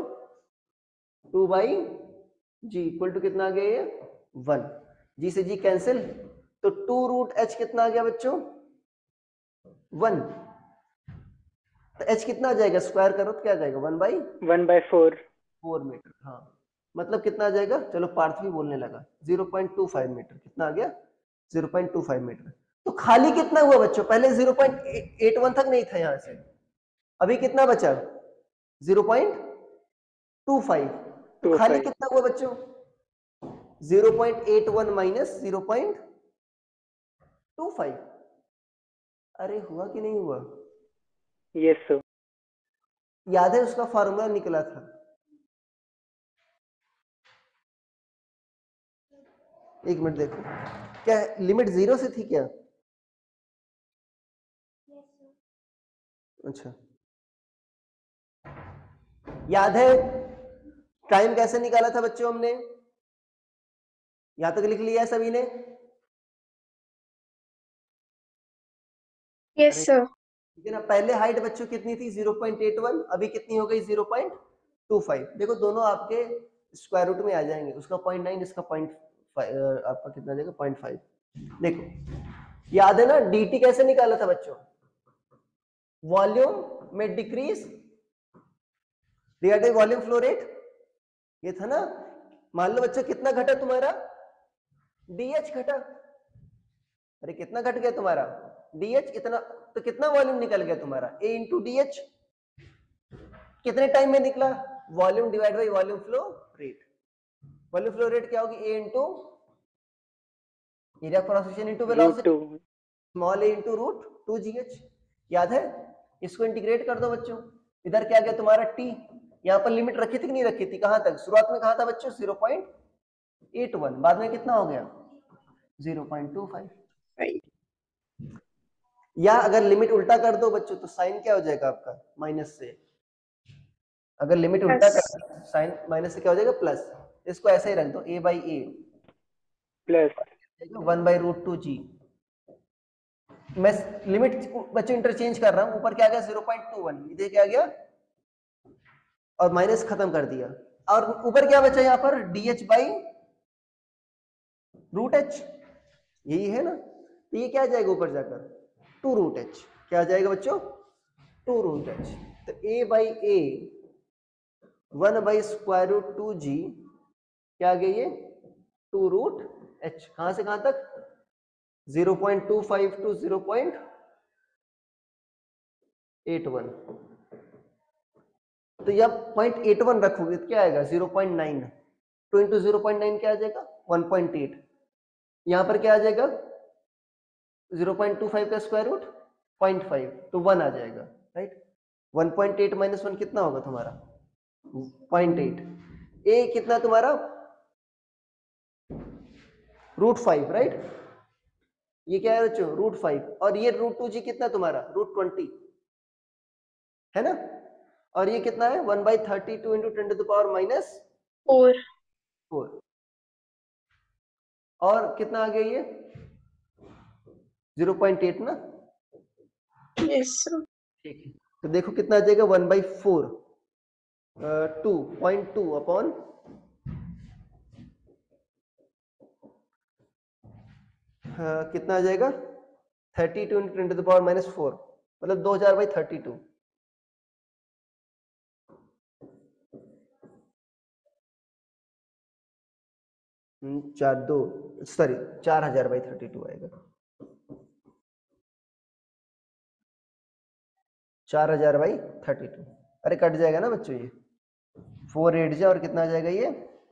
2/g इक्वल टू कितना आ गया ये 1, g से g कैंसिल, तो 2√h कितना आ गया बच्चों 1, तो h कितना आ जाएगा स्क्वायर करो तो क्या आ जाएगा 1/4 मीटर, हाँ मतलब कितना आ जाएगा, चलो पार्थ भी बोलने लगा 0.25 मीटर, कितना आ गया 0.25 मीटर। तो खाली कितना हुआ बच्चों, पहले 0.81 तक नहीं था यहां से, अभी कितना बचा 0.25, तो खाली कितना हुआ बच्चों 0.81 माइनस 0.25, अरे हुआ कि नहीं हुआ, यस सर। याद है उसका फॉर्मूला निकला था, एक मिनट देखो, क्या लिमिट 0 से थी क्या, अच्छा याद है टाइम कैसे निकाला था बच्चों हमने, यहां तक लिख लिया है सभी ने, यस सर। ठीक है ना। पहले हाइट बच्चों कितनी थी 0.81, अभी कितनी हो गई 0.25, देखो दोनों आपके स्क्वायर रूट में आ जाएंगे, उसका 0.9 इसका 0.5, आपका कितना जाएगा 0.5। देखो याद है ना dt कैसे निकाला था बच्चों, वॉल्यूम में decrease divided by volume flow rate, ये था ना। मान लो बच्चों कितना घटा तुम्हारा dh घटा, अरे कितना घट गया तुम्हारा dh इतना, तो कितना वॉल्यूम निकल गया तुम्हारा a इंटू dh, कितने टाइम में निकला, volume divide by volume flow rate, volume flow rate क्या होगी a into area cross section into velocity, small a into √2gh, याद है। इसको इंटीग्रेट कर दो बच्चों, इधर क्या गया तुम्हारा t, यहाँ पर लिमिट रखी थी कि नहीं रखी थी, कहां तक, शुरुआत में कहा था बच्चों 0.81, बाद में कितना हो गया 0.25, या अगर लिमिट उल्टा कर दो बच्चों तो साइन क्या हो जाएगा आपका माइनस से, अगर लिमिट उल्टा कर साइन माइनस से क्या हो जाएगा प्लस, इसको ऐसे ही रख दो a/a प्लस 1/√2g, मैं लिमिट बच्चों इंटरचेंज कर रहा हूं, ऊपर क्या आ गया 0.21, इधर क्या आ गया और माइनस खत्म कर दिया, और ऊपर क्या बचा यहाँ पर dh/√h, यही है ना, तो ये क्या आ जाएगा ऊपर जाकर 2√h, क्या आ जाएगा बच्चों 2√h, तो a/a 1/√2g क्या आ गया ये 2√h, कहां से कहां तक 0.25 टू 0.81, तो ये आप 0.81 रखोगे तो क्या आएगा 0.9, 2 इंटू 0.9 क्या आ जाएगा 1.8, यहाँ पर क्या आ जाएगा 0.25 का स्क्वायर रूट 0.5, तो 1 आ जाएगा, राइट। 1.8 माइनस 1 कितना होगा तुम्हारा 0.8, ए कितना तुम्हारा √5, राइट, ये क्या है बच्चों √5, और ये √2g कितना तुम्हारा √20 है ना, और ये कितना है 1/32 इंटू 10⁻⁻⁴, 4। और कितना आ गया ये 0.8 ना, यस सर। ठीक है। तो देखो कितना आ जाएगा 1/4, 2.2 अपॉन कितना आ जाएगा 32 इंटू 10⁻⁴, मतलब 2000/32, चार दो सॉरी 4000/32 आएगा, 4000/32। अरे कट जाएगा ना बच्चों ये 4 8 जा, और कितना आ जाएगा ये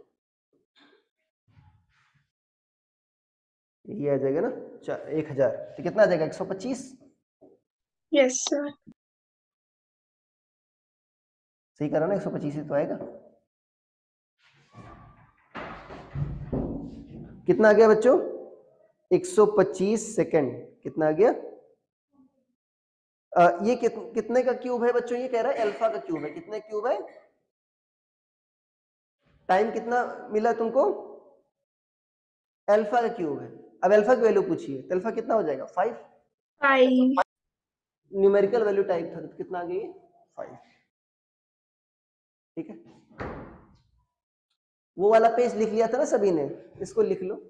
आ जाएगा ना 1000, तो कितना आ जाएगा 125, यस सर। सही करा ना 125 ही तो आएगा। कितना आ गया बच्चों 125 सेकंड, कितना आ गया ये कितने का क्यूब है बच्चों, ये कह रहा है अल्फा का क्यूब है, कितने क्यूब है, टाइम कितना मिला तुमको अल्फा का क्यूब है। अब अल्फा की वैल्यू पूछिए तो अल्फा कितना हो जाएगा 5, 5। न्यूमेरिकल वैल्यू टाइप था तो कितना आ गई 5, ठीक है। वो वाला पेज लिख लिया था ना सभी ने, इसको लिख लो।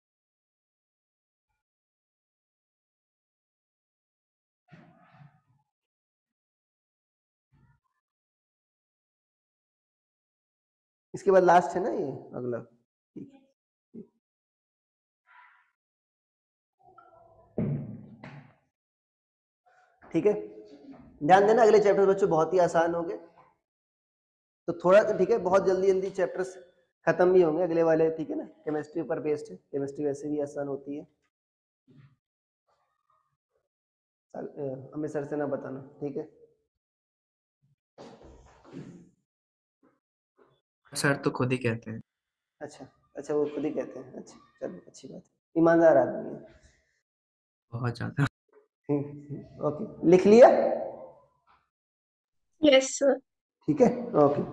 इसके बाद लास्ट है ना ये अगला, ठीक है। ठीक है, ध्यान देना अगले चैप्टर बच्चों बहुत ही आसान होंगे, तो थोड़ा ठीक है, बहुत जल्दी जल्दी चैप्टर्स खत्म भी होंगे अगले वाले, ठीक है ना। केमिस्ट्री पर बेस्ड है, केमिस्ट्री वैसे भी आसान होती है, हमें सर से ना बताना, ठीक है। सर तो खुद ही कहते हैं। अच्छा अच्छा, वो खुद ही कहते हैं, अच्छा चलो अच्छी बात है, ईमानदार आदमी है। बहुत ज्यादा। ओके, लिख लिया, यस सर। ठीक है, ओके।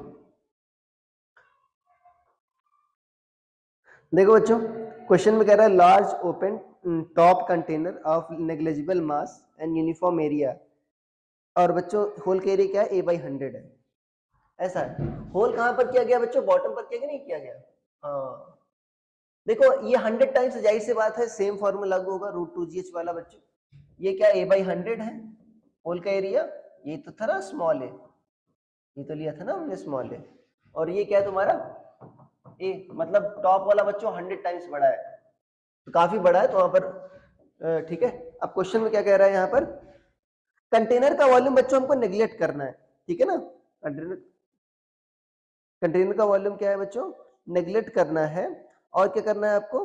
देखो बच्चों, क्वेश्चन में कह रहा है large open top container of negligible mass and uniform area, और बच्चों होल का एरिया क्या है A/100 है, ऐसा है। होल कहां पर किया गया बच्चों, बॉटम पर किया गया, नहीं किया गया, हाँ। देखो ये 100 टाइम्स जाहिर सी बात है सेम फॉर्मूला लागू होगा √2gh वाला बच्चों। ये क्या A/100 है होल का एरिया, ये तो था ना स्मॉल ए, ये तो लिया था ना हमने स्मॉल ए, और ये क्या है तुम्हारा ए, मतलब टॉप वाला बच्चों 100 टाइम्स बड़ा है, तो काफी बड़ा है, तो वहां पर ठीक है। अब क्वेश्चन में क्या कह रहा है यहाँ पर, कंटेनर का वॉल्यूम बच्चों हमको नेग्लेक्ट करना है, ठीक है ना। कंटेनर का वॉल्यूम क्या है बच्चों, नेग्लेक्ट करना है, और क्या करना है आपको,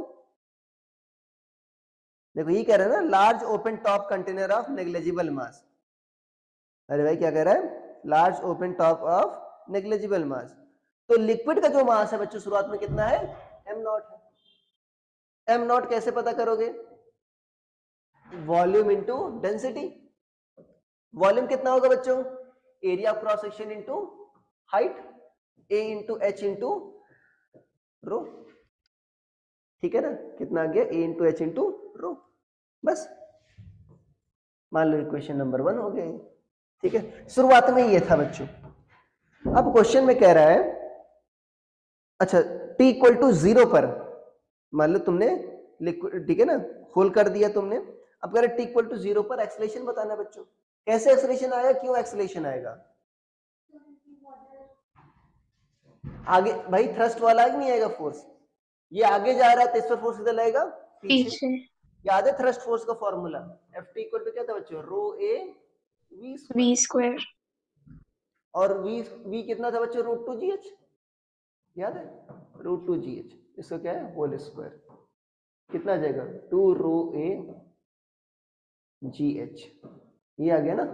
देखो ये कह रहा है ना large open top container of negligible mass. अरे भाई क्या कह रहा है, large open top of negligible mass, तो लिक्विड का जो मास है बच्चों शुरुआत में कितना है m0 है। m0 कैसे पता करोगे, वॉल्यूम इंटू डेंसिटी। वॉल्यूम कितना होगा बच्चों, area of cross section into height, a into h into rho, ठीक है ना, कितना आ गया a into h into rho, बस मान लो इक्वेशन नंबर 1 हो गया, ठीक है। शुरुआत में ये था बच्चों। अब क्वेश्चन में कह रहा है, अच्छा t इक्वल टू 0 पर मान लो तुमने लिक्विड, ठीक है ना, होल कर दिया तुमने। अब कह रहे t इक्वल टू 0 पर एक्सेलरेशन बताना बच्चों, कैसे एक्सेलरेशन आएगा, क्यों एक्सेलरेशन आएगा, आगे भाई थ्रस्ट वाला है कि नहीं आएगा फोर्स, ये आगे जा रहा है तो इस पर फोर्स कितना लगेगा पीछे। पीछे। याद है थ्रस्ट फोर्स का फॉर्मूला, Ft इक्वल टू क्या था बच्चों, rho a v V square, square. और v कितना था बच्चों, √2gh, याद है, √2gh, इसका क्या है, होल स्क्वायर, कितना आ जाएगा, 2ρa gh, ये आ गया ना,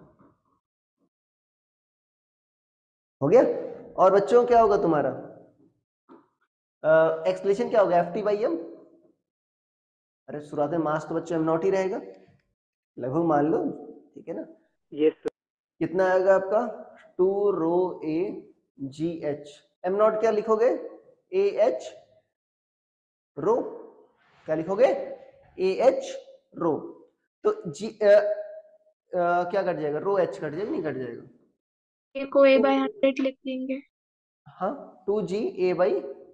हो गया। और बच्चों क्या होगा तुम्हारा एक्सप्लेनेशन क्या होगा, FT/m, अरे शुरुआत में मास तो बच्चों m0 ही रहेगा, लगभग मान लो, ठीक है ना। Yes sir. कितना आएगा आपका, 2ρa gh, m0 क्या लिखोगे, ah रो, क्या लिखोगे, ah रो, तो g क्या कट जाएगा, रो h कट जाएगा, नहीं कट जाएगा, ए को a/100 लिख देंगे। हाँ 2g a/a,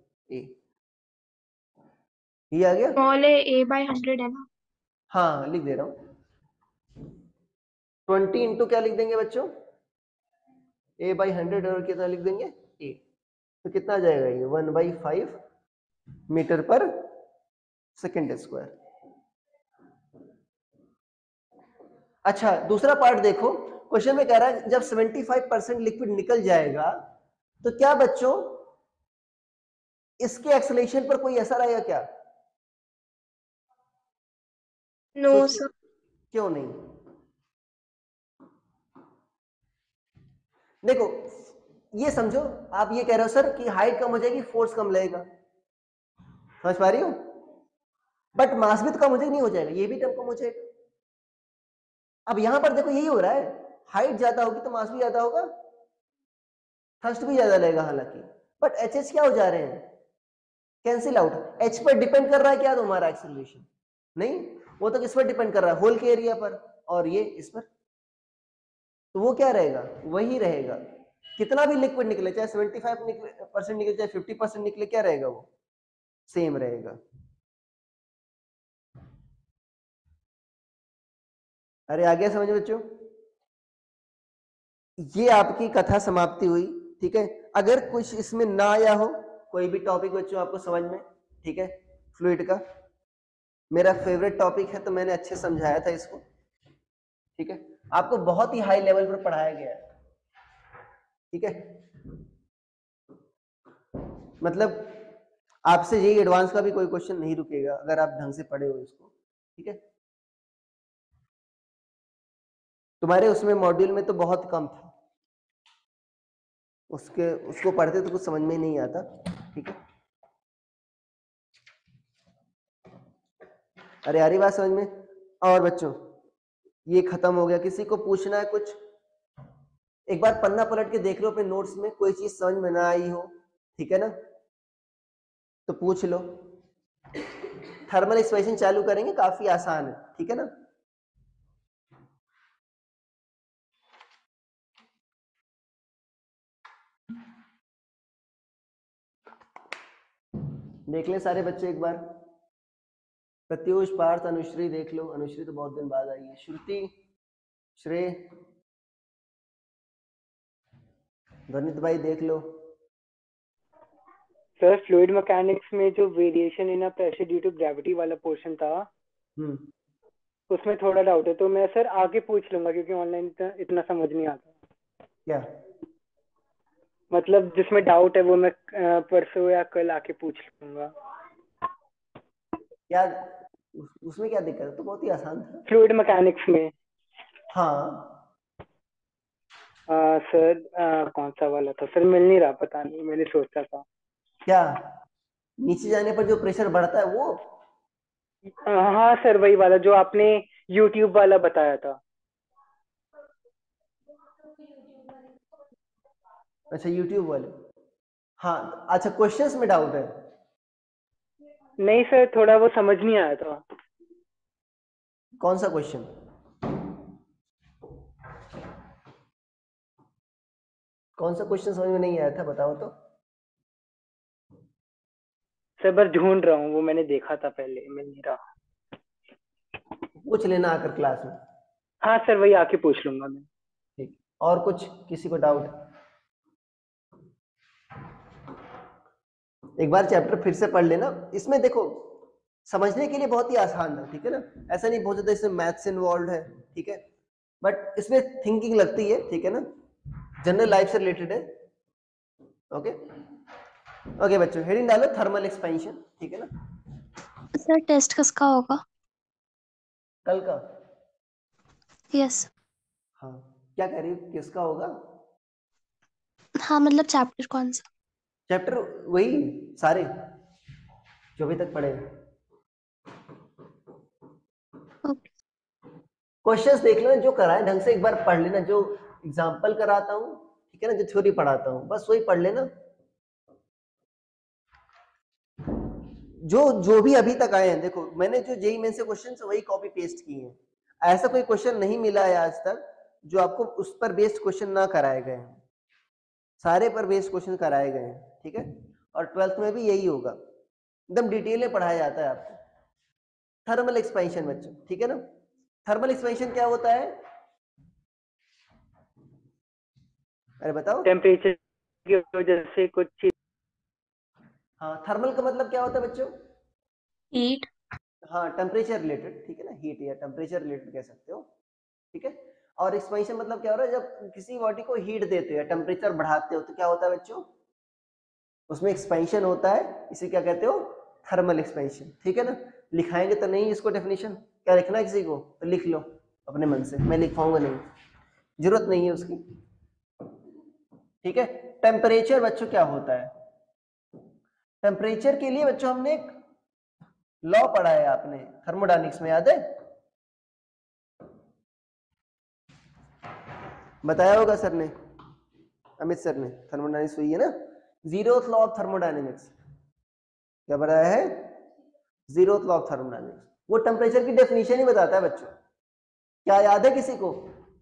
ये आ गया, स्मॉल a/100 है ना। हाँ लिख दे रहा हूँ, 20 इंटू क्या लिख देंगे बच्चों, a/100 और कितना लिख देंगे, a, तो कितना आ जाएगा ये 1/5 मीटर पर सेकेंड स्क्वायर। अच्छा दूसरा पार्ट देखो, क्वेश्चन में कह रहा है जब 75% लिक्विड निकल जाएगा तो क्या बच्चों इसके एक्सेलरेशन पर कोई असर आएगा क्या, नो सोचिए, सर। क्यों नहीं, देखो ये समझो, आप ये कह रहे हो सर कि हाइट कम हो जाएगी, फोर्स कम लगेगा, समझ पा रही हो, बट मास भी तो कम हो जाएगा, नहीं हो जाएगा, ये भी टर्म कम हो जाएगा। अब यहां पर देखो यही हो रहा है, हाइट ज्यादा होगी तो मास भी ज्यादा होगा, थ्रस्ट भी ज्यादा लगेगा हालांकि, बट एच क्या हो जा रहे हैं, कैंसिल आउट, एच पर डिपेंड कर रहा है क्या तुम्हारा एक्सेलरेशन, नहीं, वो तो किस पर डिपेंड कर रहा है, होल के एरिया पर, और ये इस पर, तो वो क्या रहेगा, वही रहेगा, कितना भी लिक्विड निकले, चाहे 75% निकले, चाहे 50% निकले, क्या रहेगा, वो सेम रहेगा। अरे आ गया समझ बच्चों, ये आपकी कथा समाप्ति हुई, ठीक है। अगर कुछ इसमें ना आया हो, कोई भी टॉपिक बच्चों आपको समझ में, ठीक है, फ्लूइड का मेरा फेवरेट टॉपिक है, तो मैंने अच्छे समझाया था इसको, ठीक है, आपको बहुत ही हाई लेवल पर पढ़ाया गया है, ठीक है, मतलब आपसे यही एडवांस का भी कोई क्वेश्चन नहीं रुकेगा अगर आप ढंग से पढ़े हो इसको, ठीक है। तुम्हारे उसमें मॉड्यूल में तो बहुत कम था, उसको पढ़ते तो कुछ समझ में नहीं आता, ठीक है। अरे यारी बात समझ में। और बच्चों ये खत्म हो गया, किसी को पूछना है कुछ, एक बार पन्ना पलट के देख लो अपने नोट्स में, कोई चीज समझ में ना आई हो, ठीक है ना, तो पूछ लो। थर्मल एक्सपेंशन चालू करेंगे, काफी आसान है, ठीक है ना। देख ले सारे बच्चे एक बार, प्रत्युष, पार्थ, अनुश्री देख लो, अनुश्री तो बहुत दिन बाद आई है, श्रुति, श्रेय, ध्वनित भाई देख लो। सर फ्लूइड मैकेनिक्स में जो variation in a pressure due to gravity वाला पोर्शन था, उसमें थोड़ा डाउट है, तो मैं सर आगे पूछ लूंगा क्योंकि ऑनलाइन इतना समझ नहीं आता। क्या मतलब जिसमें डाउट है वो मैं परसों या कल आके पूछ लूंगा। क्या उसमें क्या दिक्कत है, तो बहुत ही आसान था। फ्लूइड मैकेनिक्स में हाँ सर कौन सा वाला था सर, मिल नहीं रहा, पता नहीं, मैंने सोचा था। क्या नीचे जाने पर जो प्रेशर बढ़ता है वो, हाँ सर वही वाला जो आपने यूट्यूब वाला बताया था। अच्छा यूट्यूब वाले, हाँ अच्छा क्वेश्चंस में डाउट है, नहीं सर थोड़ा वो समझ नहीं आया था। कौन सा क्वेश्चन, कौन सा क्वेश्चन समझ में नहीं आया था, बताओ तो। सर बस ढूंढ रहा हूँ, वो मैंने देखा था पहले, मिल नहीं रहा। पूछ लेना आकर क्लास में। हाँ सर वही आके पूछ लूंगा मैं। ठीक, और कुछ किसी को डाउट, एक बार चैप्टर फिर से पढ़ लेना, इसमें देखो समझने के लिए बहुत ही आसान है, ठीक है ना, ऐसा नहीं बहुत ज्यादा इसमें मैथ्स इन्वॉल्व है, ठीक है, बट इसमें थिंकिंग लगती है, ठीक है ना। जनरल लाइफ से रिलेटेड है। ओके ओके बच्चों, हेडिंग डालो थर्मल एक्सपेंशन, ठीक है ना। सर टेस्ट किसका होगा? कल का? यस। हाँ, क्या कह रही हो, किसका होगा? हाँ मतलब चैप्टर कौन सा? चैप्टर वही सारे जो अभी तक पढ़े। ओके। क्वेश्चंस देख लेना, जो कराए ढंग से एक बार पढ़ लेना, जो एग्जाम्पल कराता हूँ, ठीक है ना, जो थ्योरी पढ़ाता हूँ बस वही पढ़ लेना। जो जो भी अभी तक आए हैं, देखो मैंने जो जेईई मेंस से क्वेश्चन वही कॉपी पेस्ट किए हैं। ऐसा कोई क्वेश्चन नहीं मिला है आज तक जो आपको उस पर बेस्ड क्वेश्चन ना कराए गए हैं, सारे पर बेस्ड क्वेश्चन कराए गए हैं, ठीक है। और 12th में भी यही होगा, एकदम डिटेल में पढ़ाया जाता है आपको। थर्मल एक्सपेंशन बच्चों, ठीक है ना। थर्मल एक्सपेंशन क्या होता है, अरे बताओ। टेम्परेचर की वजह से कुछ चीज। हाँ, थर्मल का मतलब क्या होता है बच्चों? हीट। हाँ, टेम्परेचर रिलेटेड, ठीक है ना, हीट या टेम्परेचर रिलेटेड कह सकते हो, ठीक है। और एक्सपेंशन मतलब क्या हो रहा है, जब किसी बॉडी को हीट देते हो, टेम्परेचर बढ़ाते हो, तो क्या होता है बच्चों, उसमें एक्सपेंशन होता है, इसे क्या कहते हो, थर्मल एक्सपेंशन, ठीक है ना। लिखाएंगे तो नहीं इसको डेफिनेशन, क्या लिखना है किसी को तो लिख लो अपने मन से, मैं लिखवाऊंगा नहीं, जरूरत नहीं है उसकी, ठीक है। टेम्परेचर बच्चों क्या होता है, टेम्परेचर के लिए बच्चों हमने एक लॉ पढ़ा है, आपने थर्मोडायनेमिक्स में याद है, बताया होगा सर ने, अमित सर ने, थर्मोडायनेमिक्स हुई है ना, जीरोथ लॉ ऑफ थर्मोडायनेमिक्स, क्या बताया है, जीरोथ लॉ ऑफ थर्मोडायनेमिक्स। वो टेम्परेचर की डेफिनेशन ही बताता है बच्चों, क्या याद है किसी को?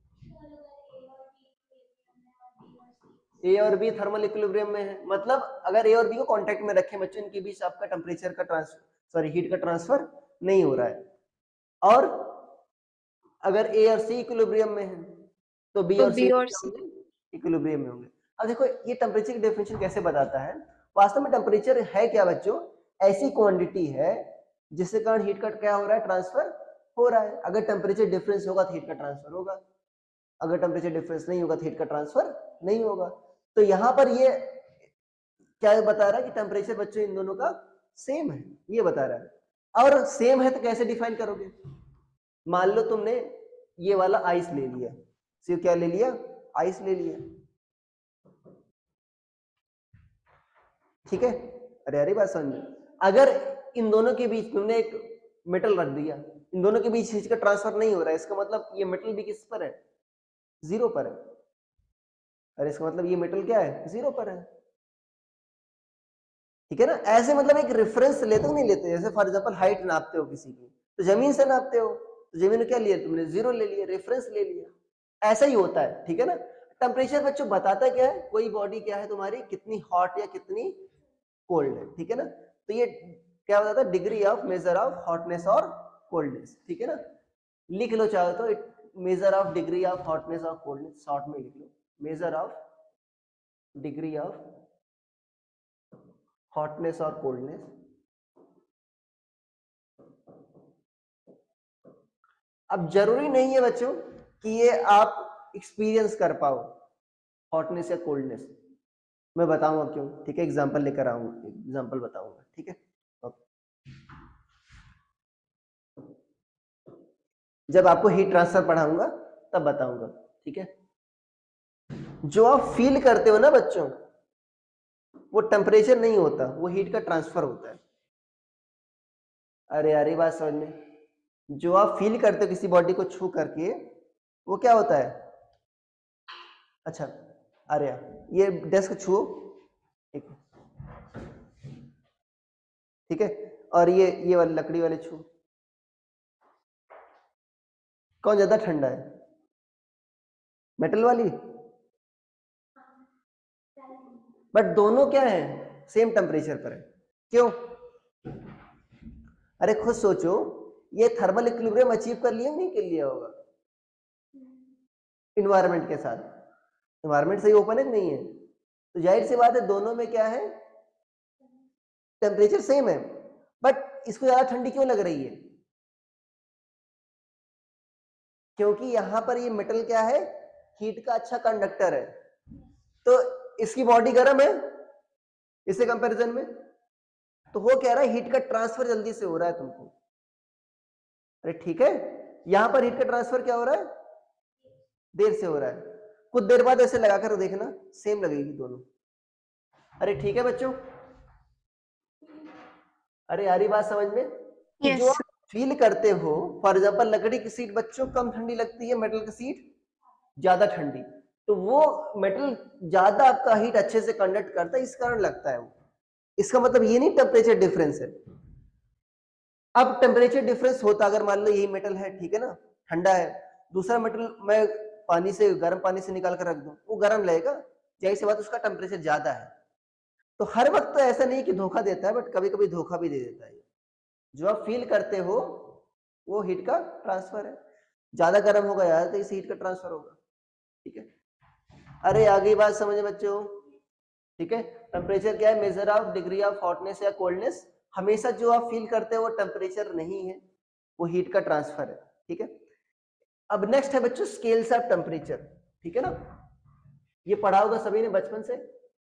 ए और बी थर्मल इक्विलिब्रियम में है, मतलब अगर ए और बी को कांटेक्ट में रखें बच्चों, इनके बीच आपका टेम्परेचर का ट्रांसफर, हीट का ट्रांसफर नहीं हो रहा है। और अगर ए और सी इक्विलिब्रियम में है तो बी तो और सी बी और सी। इक्विलिब्रियम में होंगे। अब देखो ये टेम्परेचर की डेफिनेशन कैसे बताता है, वास्तव में टेम्परेचर है क्या बच्चों, ऐसी क्वांटिटी है जिसके कारण हीट का क्या हो रहा है, ट्रांसफर हो रहा है। अगर टेम्परेचर डिफरेंस होगा तो हीट का ट्रांसफर होगा, अगर टेम्परेचर डिफरेंस नहीं होगा तो हीट का ट्रांसफर नहीं होगा। तो यहां पर ये क्या बता रहा है कि टेम्परेचर बच्चों इन दोनों का सेम है, ये बता रहा है। और सेम है तो कैसे डिफाइन करोगे, मान लो तुमने ये वाला आइस ले लिया, सिर्फ क्या ले लिया, आइस ले लिया, ठीक है। अरे अरे बात समझ में, अगर इन दोनों के बीच तुमने एक मेटल रख दिया, इन दोनों के बीच हीट का ट्रांसफर नहीं हो रहा है, इसका मतलब ये मेटल भी किस पर है, जीरो पर है। अरे इसका मतलब ये मेटल क्या है, जीरो पर है, ठीक है ना। ऐसे मतलब एक रेफरेंस लेते हो नहीं लेते, जैसे फॉर एग्जांपल हाइट नापते हो किसी की, तो जमीन से नापते हो, तो जमीन में क्या लिया तुमने, जीरो ले लिया, रेफरेंस ले लिया, ऐसा ही होता है, ठीक है ना। टेम्परेचर बच्चों बताता क्या है, कोई बॉडी क्या है तुम्हारी, कितनी हॉट या कितनी कोल्ड है, ठीक है ना। तो ये क्या बताता है, degree of measure of hotness और कोल्डनेस, ठीक है ना। लिख लो चाहो तो, it measure of degree of hotness और कोल्डनेस, शॉर्ट में लिख लो, measure of degree of hotness और कोल्डनेस। अब जरूरी नहीं है बच्चों कि ये आप एक्सपीरियंस कर पाओ हॉटनेस या कोल्डनेस, मैं बताऊंगा क्यों, ठीक है, एग्जांपल लेकर आऊंगा, एग्जांपल बताऊंगा, ठीक है। जब आपको हीट ट्रांसफर पढ़ाऊंगा तब बताऊंगा, ठीक है। जो आप फील करते हो ना बच्चों, वो टेम्परेचर नहीं होता, वो हीट का ट्रांसफर होता है। अरे अरे बात समझ में, जो आप फील करते हो किसी बॉडी को छू करके, वो क्या होता है, अच्छा अरे ये डेस्क छुओ, ठीक है, ठीक है, और ये वाली लकड़ी वाले छू, कौन ज्यादा ठंडा है, मेटल वाली, बट दोनों क्या है, सेम टेम्परेचर पर है, क्यों, अरे खुद सोचो, ये थर्मल इक्विलिब्रियम अचीव कर लिया नहीं कर लिया होगा इन्वायरमेंट के साथ, इन्वायरमेंट सही ओपन है नहीं है, तो जाहिर सी बात है दोनों में क्या है, टेम्परेचर सेम है, बट इसको ज्यादा ठंडी क्यों लग रही है, क्योंकि यहां पर ये मेटल क्या है, हीट का अच्छा कंडक्टर है, तो इसकी बॉडी गर्म है इससे कंपैरिजन में, तो वो कह रहा है हीट का ट्रांसफर जल्दी से हो रहा है तुमको। अरे ठीक है, यहां पर हीट का ट्रांसफर क्या हो रहा है, देर से हो रहा है। कुछ देर बाद ऐसे लगाकर देखना सेम लगेगी दोनों। अरे ठीक है बच्चों, अरे यारी बात समझ में कि यस जो आप फील करते हो, फॉर एग्जांपल लकड़ी की सीट बच्चों कम ठंडी लगती है, मेटल की सीट ज्यादा ठंडी, तो वो मेटल ज्यादा आपका हीट अच्छे से कंडक्ट करता है, इस कारण लगता है वो। इसका मतलब ये नहीं टेम्परेचर डिफरेंस है। अब टेम्परेचर डिफरेंस होता अगर मान लो यही मेटल है, ठीक है ना, ठंडा है, दूसरा मेटल मैं पानी से गर्म पानी से निकाल कर रख दूं, वो गर्म लगेगा, जाहिर सी बात उसका टेम्परेचर ज्यादा है। तो हर वक्त तो ऐसा नहीं कि धोखा देता है, बट कभी कभी धोखा भी दे देता है। जो आप फील करते हो वो हीट का ट्रांसफर है, ज्यादा गर्म होगा यार तो इस हीट का ट्रांसफर होगा, ठीक है। अरे आगे बात समझे बच्चों, ठीक है। टेम्परेचर क्या है, measure of degree of hotness या कोल्डनेस। हमेशा जो आप फील करते हो वो टेम्परेचर नहीं है, वो हीट का ट्रांसफर है, ठीक है। अब नेक्स्ट है बच्चों स्केल्स ऑफ टेम्परेचर, ठीक है ना, ये पढ़ा होगा सभी ने बचपन से,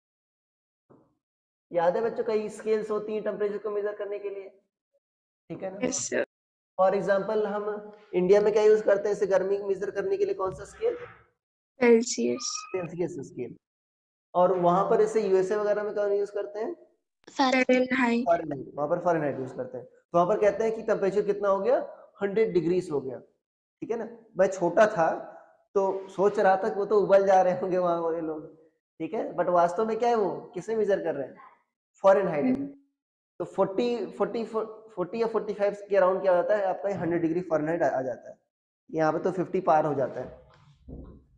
याद है बच्चों, कई स्केल्स होती हैं टेम्परेचर को मेजर करने के लिए, ठीक है ना। यस सर फॉर एग्जांपल हम इंडिया में क्या यूज करते हैं इसे गर्मी मेजर करने के लिए, कौन सा स्केल, सेल्सियस सेल्सियस स्केल। और वहां पर इसे यूएसए वगैरह में कौन यूज करते हैं, फ़ारेनहाइट फ़ारेनहाइट, वहां पर फ़ारेनहाइट यूज करते हैं। तो वहां पर कहते हैं कि टेम्परेचर कितना हो गया, 100 डिग्रीज हो गया, ठीक है ना। मैं छोटा था तो सोच रहा था कि वो तो उबल जा रहे होंगे वहां वाले लोग, ठीक है, बट वास्तव में क्या है, वो किसमें मेजर कर रहे हैं, फ़ारेनहाइट में। तो 40 या 45 के अराउंड क्या होता है आपका 100 डिग्री फ़ारेनहाइट आ जाता है, यहाँ पे तो 50 पार हो जाता है।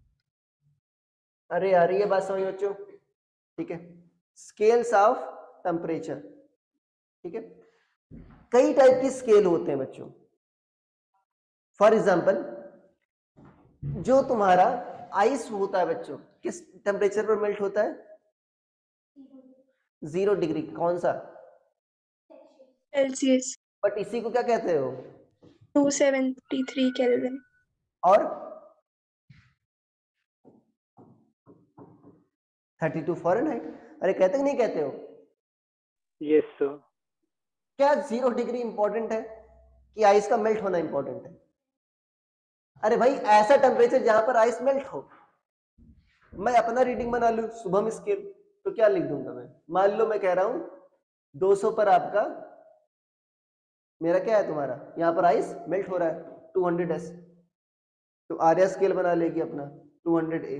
अरे यार ये बात समझ बच्चों, ठीक है। स्केल्स ऑफ टेम्परेचर, ठीक है। कई टाइप की स्केल होते हैं बच्चों। फॉर एग्जांपल जो तुम्हारा आइस होता है बच्चों, किस टेम्परेचर पर मेल्ट होता है, 0 डिग्री, कौन सा, सेल्सियस बट इसी को क्या कहते हो, 273 केल्विन और 32 फ़ारेनहाइट। अरे कहते कि नहीं कहते हो, यस सर। क्या 0 डिग्री इंपॉर्टेंट है कि आइस का मेल्ट होना इंपॉर्टेंट है। अरे भाई ऐसा टेम्परेचर जहां पर आइस मेल्ट हो। मैं अपना रीडिंग बना लूं शुभम स्केल, तो क्या लिख दूंगा मैं, मान लो मैं कह रहा हूं 200 पर आपका, मेरा क्या है तुम्हारा, यहां पर आइस मेल्ट हो रहा है 200s, तो आर्या स्केल बना लेगी अपना 200A।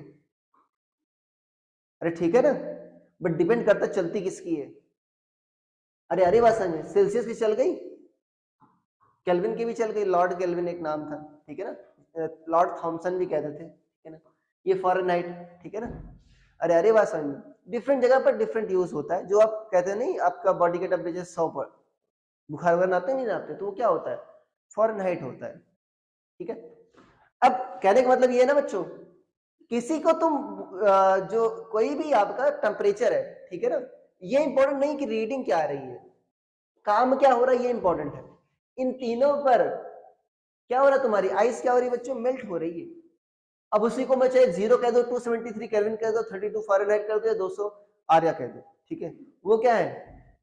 अरे ठीक है ना, बट डिपेंड करता चलती किसकी है। अरे अरे बात समझ, सेल्सियस की चल गई, केल्विन की भी चल गई, लॉर्ड केल्विन एक नाम था, ठीक है ना, लॉर्ड थॉमसन भी कहते थे, ठीक है ना, ये फ़ारेनहाइट, ठीक है ना। अरे अरे बात समझ, डिफरेंट जगह पर डिफरेंट यूज होता है। जो आप कहते हैं नहीं आपका बॉडी का टेम्परेचर 100 पर, बुखार वगैरह नापते नहीं नापते, तो वो क्या होता है, फ़ारेनहाइट होता है, ठीक है। अब कहने का मतलब ये है ना बच्चों, किसी को तुम जो कोई भी आपका टेम्परेचर है, ठीक है ना, ये इंपॉर्टेंट नहीं कि रीडिंग क्या आ रही है, काम क्या हो रहा है ये इंपॉर्टेंट है। इन तीनों पर क्या हो रहा है, तुम्हारी आइस क्या हो रही है बच्चों, मेल्ट हो रही है। अब उसी को मैं चाहे 0 कह दो, 273 केल्विन कह दो, 32 फ़ारेनहाइट कर दो, या 200 आर्या कह दो, ठीक है, वो क्या है,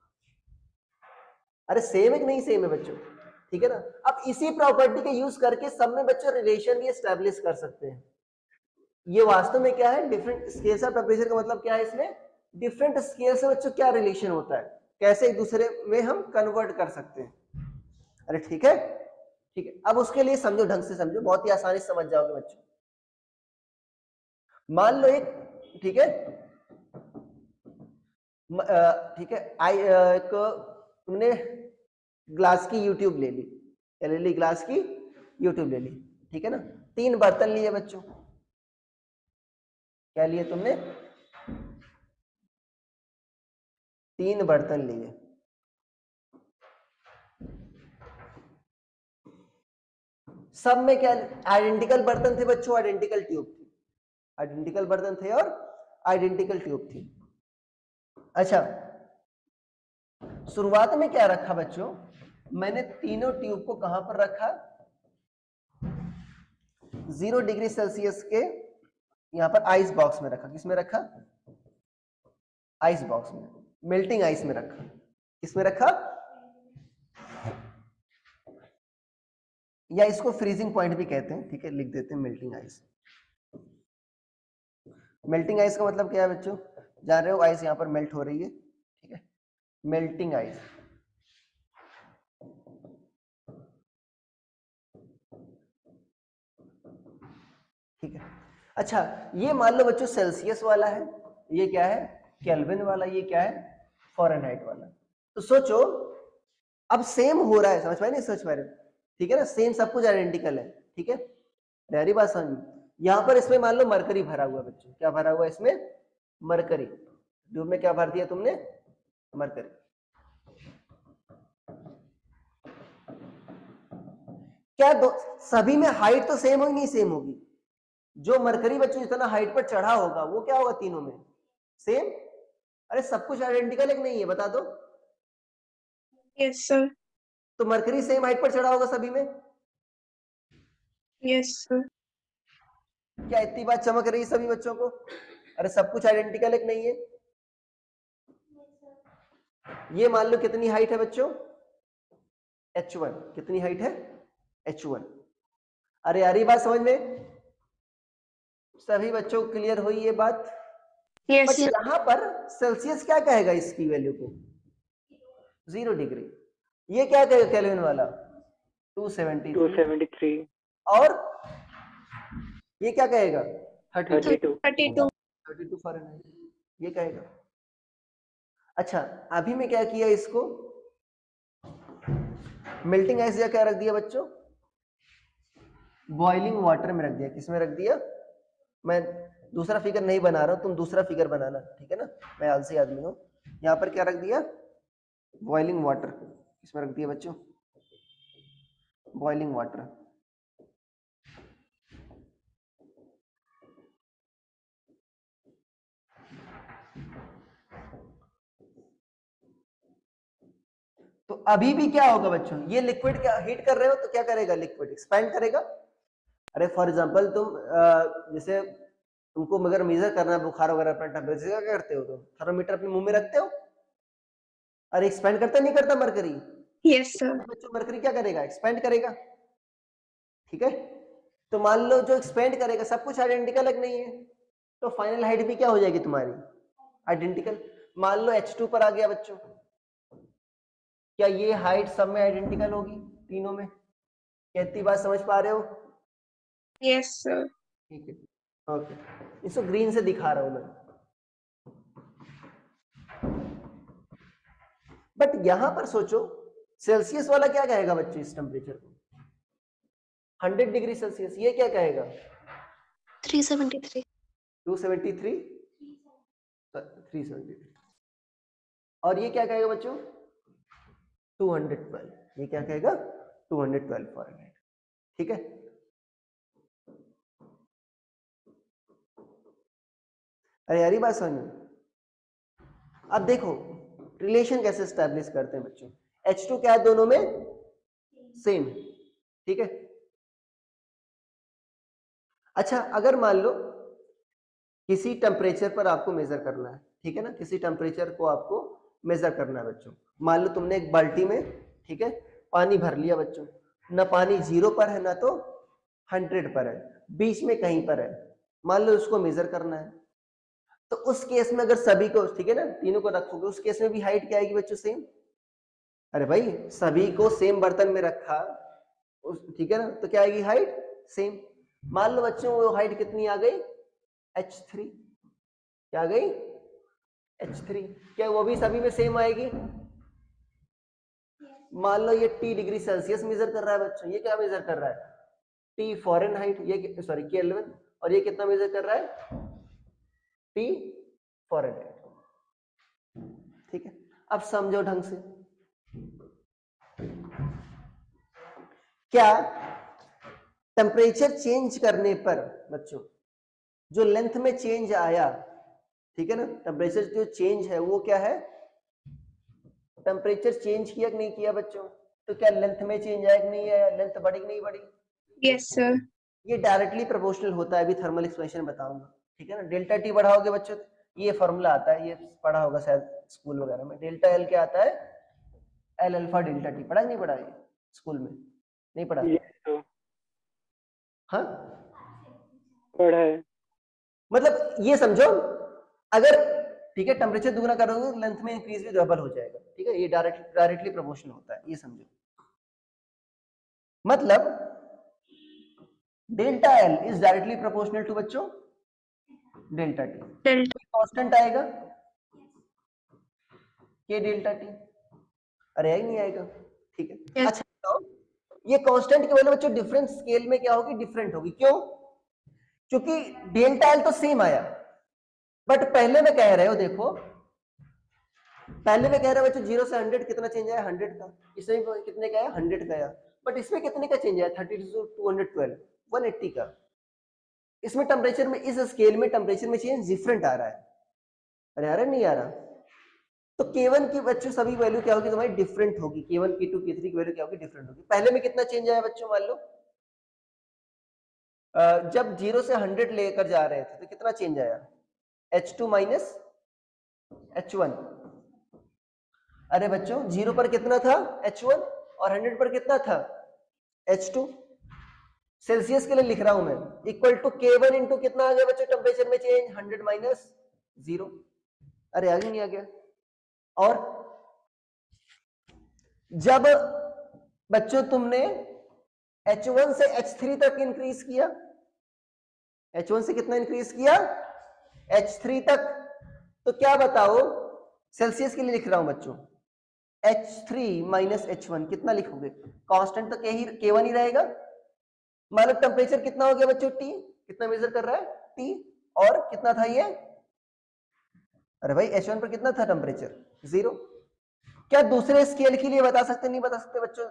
अरे सेम है कि नहीं सेम है बच्चों, ठीक है ना। अब इसी प्रॉपर्टी के यूज करके सब में बच्चों रिलेशन भी एस्टेब्लिश कर सकते हैं। ये वास्तव में क्या है, डिफरेंट स्केल्स ऑफ टेम्परेचर का मतलब क्या है, इसमें डिफरेंट स्केल से बच्चों क्या रिलेशन होता है, कैसे एक दूसरे में हम कन्वर्ट कर सकते हैं। अरे ठीक है, ठीक है। अब उसके लिए समझो, ढंग से समझो, बहुत ही आसानी से समझ जाओगे बच्चों। मान लो एक, ठीक है, ठीक है, एक तुमने ग्लास की यूट्यूब ले ली, एलईडी ग्लास की यूट्यूब ले ली, ठीक है ना, 3 बर्तन लिए बच्चों, क्या लिए तुमने, 3 बर्तन लिए। सब में क्या आइडेंटिकल बर्तन थे बच्चों, आइडेंटिकल ट्यूब थी, आइडेंटिकल बर्तन थे और आइडेंटिकल ट्यूब थी। अच्छा, शुरुआत में क्या रखा बच्चों, मैंने तीनों ट्यूब को कहां पर रखा, 0 डिग्री सेल्सियस के यहां पर आइस बॉक्स में रखा। किसमें रखा, आइस बॉक्स में, मेल्टिंग आइस में रखा। किसमें रखा? या इसको फ्रीजिंग पॉइंट भी कहते हैं, ठीक है, लिख देते हैं मेल्टिंग आइस। मेल्टिंग आइस का मतलब क्या है बच्चों? जान रहे हो, आइस यहाँ पर मेल्ट हो रही है, ठीक है, मेल्टिंग आइस। ठीक है। अच्छा, ये मान लो बच्चों सेल्सियस वाला है, ये क्या है? केल्विन वाला, ये क्या है? फ़ारेनहाइट वाला। तो सोचो, अब सेम हो रहा है, समझ पाए नहीं? समझ पा रहे हो? ठीक है ना, सेम सब कुछ आइडेंटिकल है, ठीक है, गहरी बात समझ में। यहाँ पर इसमें मान लो मरकरी भरा हुआ बच्चों, क्या भरा हुआ है इसमें? मरकरी। ट्यूब में क्या भर दिया तुमने? मरकरी। क्या दो सभी में हाइट तो सेम होगी? नहीं सेम होगी। जो मरकरी बच्चों जितना हाइट पर चढ़ा होगा वो क्या होगा? तीनों में सेम। अरे सब कुछ आइडेंटिकल है कि नहीं है, बता दो। Yes sir. तो मरकरी सेम हाइट पर चढ़ा होगा सभी में। Yes sir. क्या इतनी बात चमक रही है सभी बच्चों को? अरे सब कुछ आइडेंटिकल है कि नहीं है? ये मान लो कितनी हाइट है बच्चों? h1। कितनी हाइट है? h1। अरे यार ये बात समझ में सभी बच्चों को क्लियर हुई ये बात? Yes but sir. यहां पर सेल्सियस क्या कहेगा इसकी वैल्यू को? 0 डिग्री। ये क्या कहेगा केल्विन वाला? 273। 273। और ये क्या कहेगा? 32। 32। 32 फ़ारेनहाइट ये कहेगा। अच्छा, अभी मैं क्या किया, इसको मेल्टिंग आइस या क्या रख दिया बच्चों? बॉइलिंग वाटर में रख दिया। किसमें रख दिया? मैं दूसरा फिगर नहीं बना रहा हूं, तुम दूसरा फिगर बनाना, ठीक है ना, मैं आलसी आदमी हूं। यहां पर क्या रख दिया? Boiling water. किसमें रख दिया बच्चों? Boiling water. तो अभी भी क्या होगा बच्चों? ये लिक्विड क्या हीट कर रहे हो तो क्या करेगा? लिक्विड एक्सपैंड करेगा। अरे फॉर एग्जांपल तुम जैसे तुमको अगर मेजर करना है बुखार वगैरह अपना टेम्परेचर, क्या करते हो? तुम थर्मोमीटर अपने मुंह में रखते हो। अरे एक्सपैंड करता नहीं करता मरकरी? Yes sir. बच्चों मरकरी क्या करेगा? एक्सपैंड करेगा, ठीक है। तो मान लो जो एक्सपेंड करेगा सब कुछ आइडेंटिकल है कि नहीं है? तो फाइनल हाइट भी क्या हो जाएगी तुम्हारी? आइडेंटिकल। मान लो H2 पर आ गया बच्चों, क्या ये हाइट सब में आइडेंटिकल होगी तीनों में? क्या इतनी बात समझ पा रहे हो? Yes sir. ठीक है, ओके। इसको ग्रीन से दिखा रहा हूं मैं। बट यहां पर सोचो, सेल्सियस वाला क्या कहेगा बच्चों इस टेम्परेचर को? 100 डिग्री सेल्सियस। ये क्या कहेगा? 373। 273, 373। और ये क्या कहेगा बच्चों? 212। ये क्या कहेगा? 212 फ़ारेनहाइट, ठीक है। अरे यार ये बात समझ में। अब देखो रिलेशन कैसे स्टैब्लिश करते हैं बच्चों। H2 क्या है दोनों में? सेम, ठीक है। अच्छा, अगर मान लो किसी टेम्परेचर पर आपको मेजर करना है, ठीक है ना, किसी टेम्परेचर को आपको मेजर करना है बच्चों। मान लो तुमने एक बाल्टी में, ठीक है, पानी भर लिया बच्चों, ना पानी 0 पर है ना तो 100 पर है, बीच में कहीं पर है। मान लो उसको मेजर करना है, तो उस केस में अगर सभी को, ठीक है ना, तीनों को रखोगे, उस केस में भी हाइट क्या आएगी बच्चों? सेम। अरे भाई सभी को सेम बर्तन में रखा, ठीक है ना, तो क्या आएगी? Height same. मान लो बच्चों वो हाइट कितनी आ गई? H3। क्या आ गई? H3। क्या वो भी सभी में सेम आएगी? मान लो ये T डिग्री सेल्सियस मेजर कर रहा है बच्चों, ये क्या मेजर कर रहा है? T फ़ारेनहाइट, ये सॉरी केल्विन, और ये कितना मेजर कर रहा है? T फ़ारेनहाइट, ठीक है। अब समझो ढंग से, क्या टेम्परेचर चेंज करने पर बच्चों जो लेंथ में चेंज आया, ठीक है ना, टेम्परेचर जो चेंज है वो क्या है? टेम्परेचर चेंज किया कि नहीं किया बच्चों? तो क्या लेंथ में चेंज आया कि नहीं आया? लेंथ बढ़ी कि नहीं बढ़ी? Yes sir. ये डायरेक्टली प्रोपोर्शनल होता है, अभी थर्मल एक्सपेंशन बताऊंगा, ठीक है ना। डेल्टा टी बढ़ाओगे बच्चों ये फॉर्मूला आता है, ये पढ़ा होगा शायद स्कूल वगैरह में। डेल्टा एल क्या आता है? L alpha delta T. पढ़ा नहीं पढ़ा ये स्कूल में? नहीं पढ़ा? ये तो हाँ, पढ़ा है। मतलब ये समझो, अगर ठीक है टेम्परेचर दुगना करोगे लेंथ में इंक्रीज भी डबल हो जाएगा, ठीक है, ये डायरेक्टली प्रोपोर्शनल होता है, ये समझो। मतलब delta L is directly proportional to बच्चों डेल्टा टी। डेल्टा कांस्टेंट आएगा के डेल्टा टी, अरे आई नहीं आएगा, ठीक है। Yes. अच्छा बताओ, ये कांस्टेंट की वैल्यू बच्चों डिफरेंट स्केल में क्या होगी? डिफरेंट होगी। क्यों? क्योंकि डेल्टा एल तो सेम आया, बट पहले में कह रहे हो, देखो पहले में कह रहे हो बच्चों 0 से 100 कितना चेंज आया? 100 का। इसमें कितने का आया? 100 का आया। बट इसमें कितने का चेंज आया? 30 to 212, 180 का। इसमें टेम्परेचर में, इस स्केल में टेम्परेचर में चेंज डिफरेंट आ रहा है। अरे आ रहा नहीं आ रहा? तो K1 की बच्चों सभी वैल्यू क्या होगी तुम्हारी? डिफरेंट होगी। K1 K2 K3 की वैल्यू क्या होगी? डिफरेंट होगी। पहले में कितना चेंज आया बच्चों? मान लो जब 0 से 100 लेकर जा रहे थे तो कितना चेंज आया? H2 minus H1। अरे बच्चों 0 पर कितना था? H1, और 100 पर कितना था? H2। सेल्सियस के लिए लिख रहा हूं मैं, इक्वल टू K1 इंटू कितना आ गया बच्चों टेम्परेचर में चेंज? 100 माइनस 0। अरे आगे नहीं आ गया? और जब बच्चों तुमने H1 से H3 तक इंक्रीज किया, H1 से कितना इंक्रीज किया? H3 तक, तो क्या बताओ? सेल्सियस के लिए लिख रहा हूं बच्चों, H3 माइनस H1 कितना लिखोगे? कांस्टेंट तो K1 ही रहेगा। मतलब टेम्परेचर कितना हो गया बच्चों? T कितना मेजर कर रहा है? T। और कितना था ये? अरे भाई H1 पर कितना था टेम्परेचर? 0। क्या दूसरे स्केल के लिए बता सकते? नहीं बता सकते बच्चों?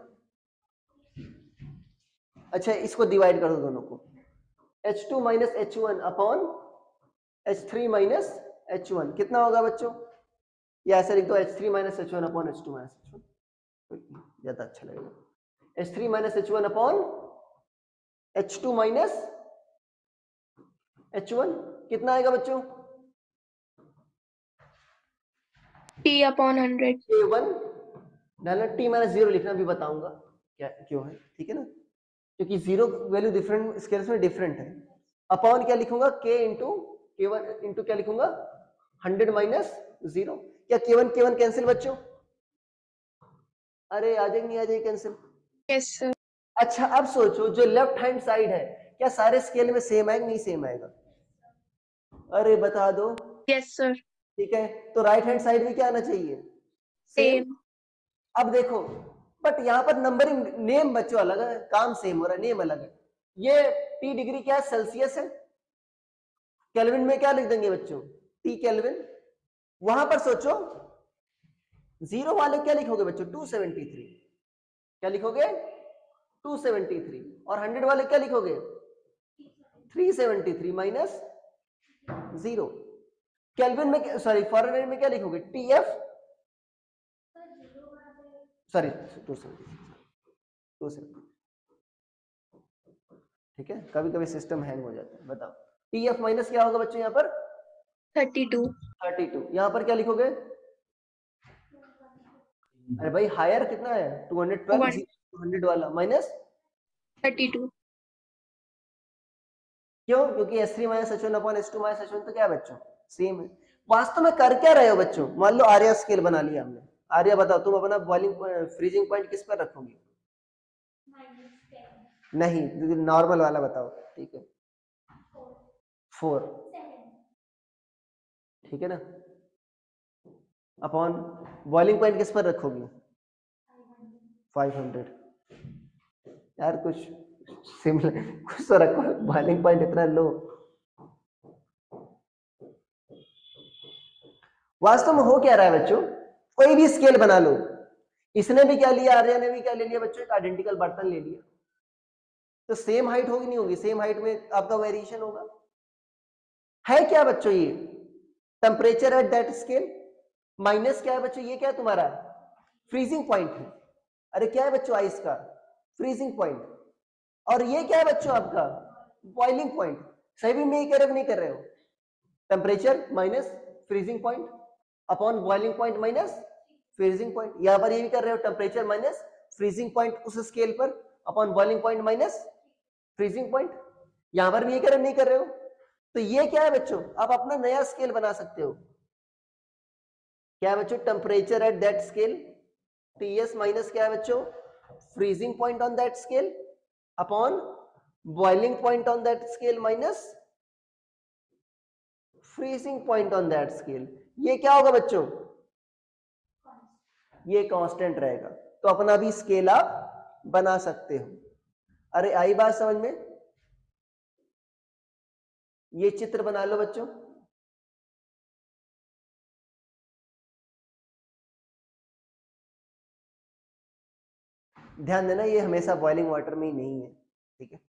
अच्छा इसको डिवाइड कर दो दोनों को, H2 minus H1 upon H3 minus H1 कितना होगा बच्चों? या ऐसे लिख दो H3 minus H1 upon H2 minus H1, ज्यादा अच्छा लगेगा। H3 minus H1 upon H2 minus H1 कितना आएगा बच्चों? T upon 100। K1 डालना, T माइनस 0 लिखना, भी बताऊंगा क्या क्यों है, ठीक है ना, क्योंकि 0 वैल्यू डिफरेंट स्केल्स में डिफरेंट है। अपॉन क्या लिखूंगा? K इंटू K1 इंटू क्या लिखूंगा? 100 माइनस 0। क्या K1 K1 कैंसिल बच्चों? अरे आ जाएगी, नहीं आ जाएगी कैंसिल? Yes sir. अच्छा अब सोचो, जो लेफ्ट हैंड साइड है क्या सारे स्केल में सेम आएगा? नहीं सेम आएगा। अरे बता दो। Yes sir. ठीक है, तो राइट हैंड साइड में क्या आना चाहिए? सेम। अब देखो, बट यहाँ पर नंबरिंग नेम बच्चों अलग है, काम सेम हो रहा है, नेम अलग है। ये T डिग्री क्या है? सेल्सियस है। केल्विन में क्या लिख देंगे बच्चों? T kelvin. वहां पर सोचो 0 वाले क्या लिखोगे बच्चों? 273। क्या लिखोगे? 273। और 100 वाले क्या लिखोगे? 373 माइनस 0। केल्विन में, सॉरी फॉरेनहाइट में क्या लिखोगे? TF, sorry 270। ठीक है, कभी कभी सिस्टम हैंग हो जाता है। बताओ TF माइनस क्या होगा बच्चों? यहाँ पर 32। 32। यहाँ पर क्या लिखोगे? अरे भाई हायर कितना है? 212, 200 वाला माइनस 32। क्यों? क्योंकि S3 minus H1 upon S2 minus H1 तो क्या है बच्चों? सेम है। वास्तव में कर क्या रहे हो बच्चों? मान लो आर्या स्केल बना लिया हमने। आर्या बताओ तुम अपना बॉइलिंग फ्रीजिंग पॉइंट किस पर रखोगी? नहीं, नॉर्मल वाला बताओ। ठीक है 4, ठीक है ना। अपॉन बॉइलिंग पॉइंट किस पर रखोगी? 500। यार कुछ सिमिलर कुछ तो रखो, बॉइलिंग पॉइंट इतना लो। वास्तव में हो क्या रहा है बच्चों? कोई भी स्केल बना लो, इसने भी क्या लिया, आर्या ने भी क्या ले लिया बच्चों? एक आइडेंटिकल बर्तन ले लिया, तो सेम हाइट होगी नहीं होगी? सेम हाइट में आपका वेरिएशन होगा। है क्या बच्चों ये? Temperature at that scale minus क्या है बच्चों? ये क्या है तुम्हारा? फ्रीजिंग पॉइंट है। अरे क्या है बच्चों? आइस का फ्रीजिंग पॉइंट। और ये क्या है बच्चों? आपका बॉइलिंग पॉइंट। सही भी मैं कर रहे हो नहीं कर रहे हो? Temperature minus freezing point upon boiling point minus freezing point. यहां पर ये भी कर रहे हो टेम्परेचर माइनस फ्रीजिंग पॉइंट उस स्केल पर upon boiling point minus freezing point. यहां पर भी ये कर रहे नहीं कर रहे हो। तो ये क्या है बच्चों, आप अपना नया स्केल बना सकते हो। क्या है बच्चों, temperature at that scale Ts minus क्या है बच्चों, freezing point on that scale upon boiling point on that scale minus freezing point on that scale. ये क्या होगा बच्चों, ये कांस्टेंट रहेगा। तो अपना भी स्केल आप बना सकते हो। अरे आई बात समझ में, ये चित्र बना लो बच्चों। ध्यान देना ये हमेशा बॉइलिंग वाटर में ही नहीं है, ठीक है।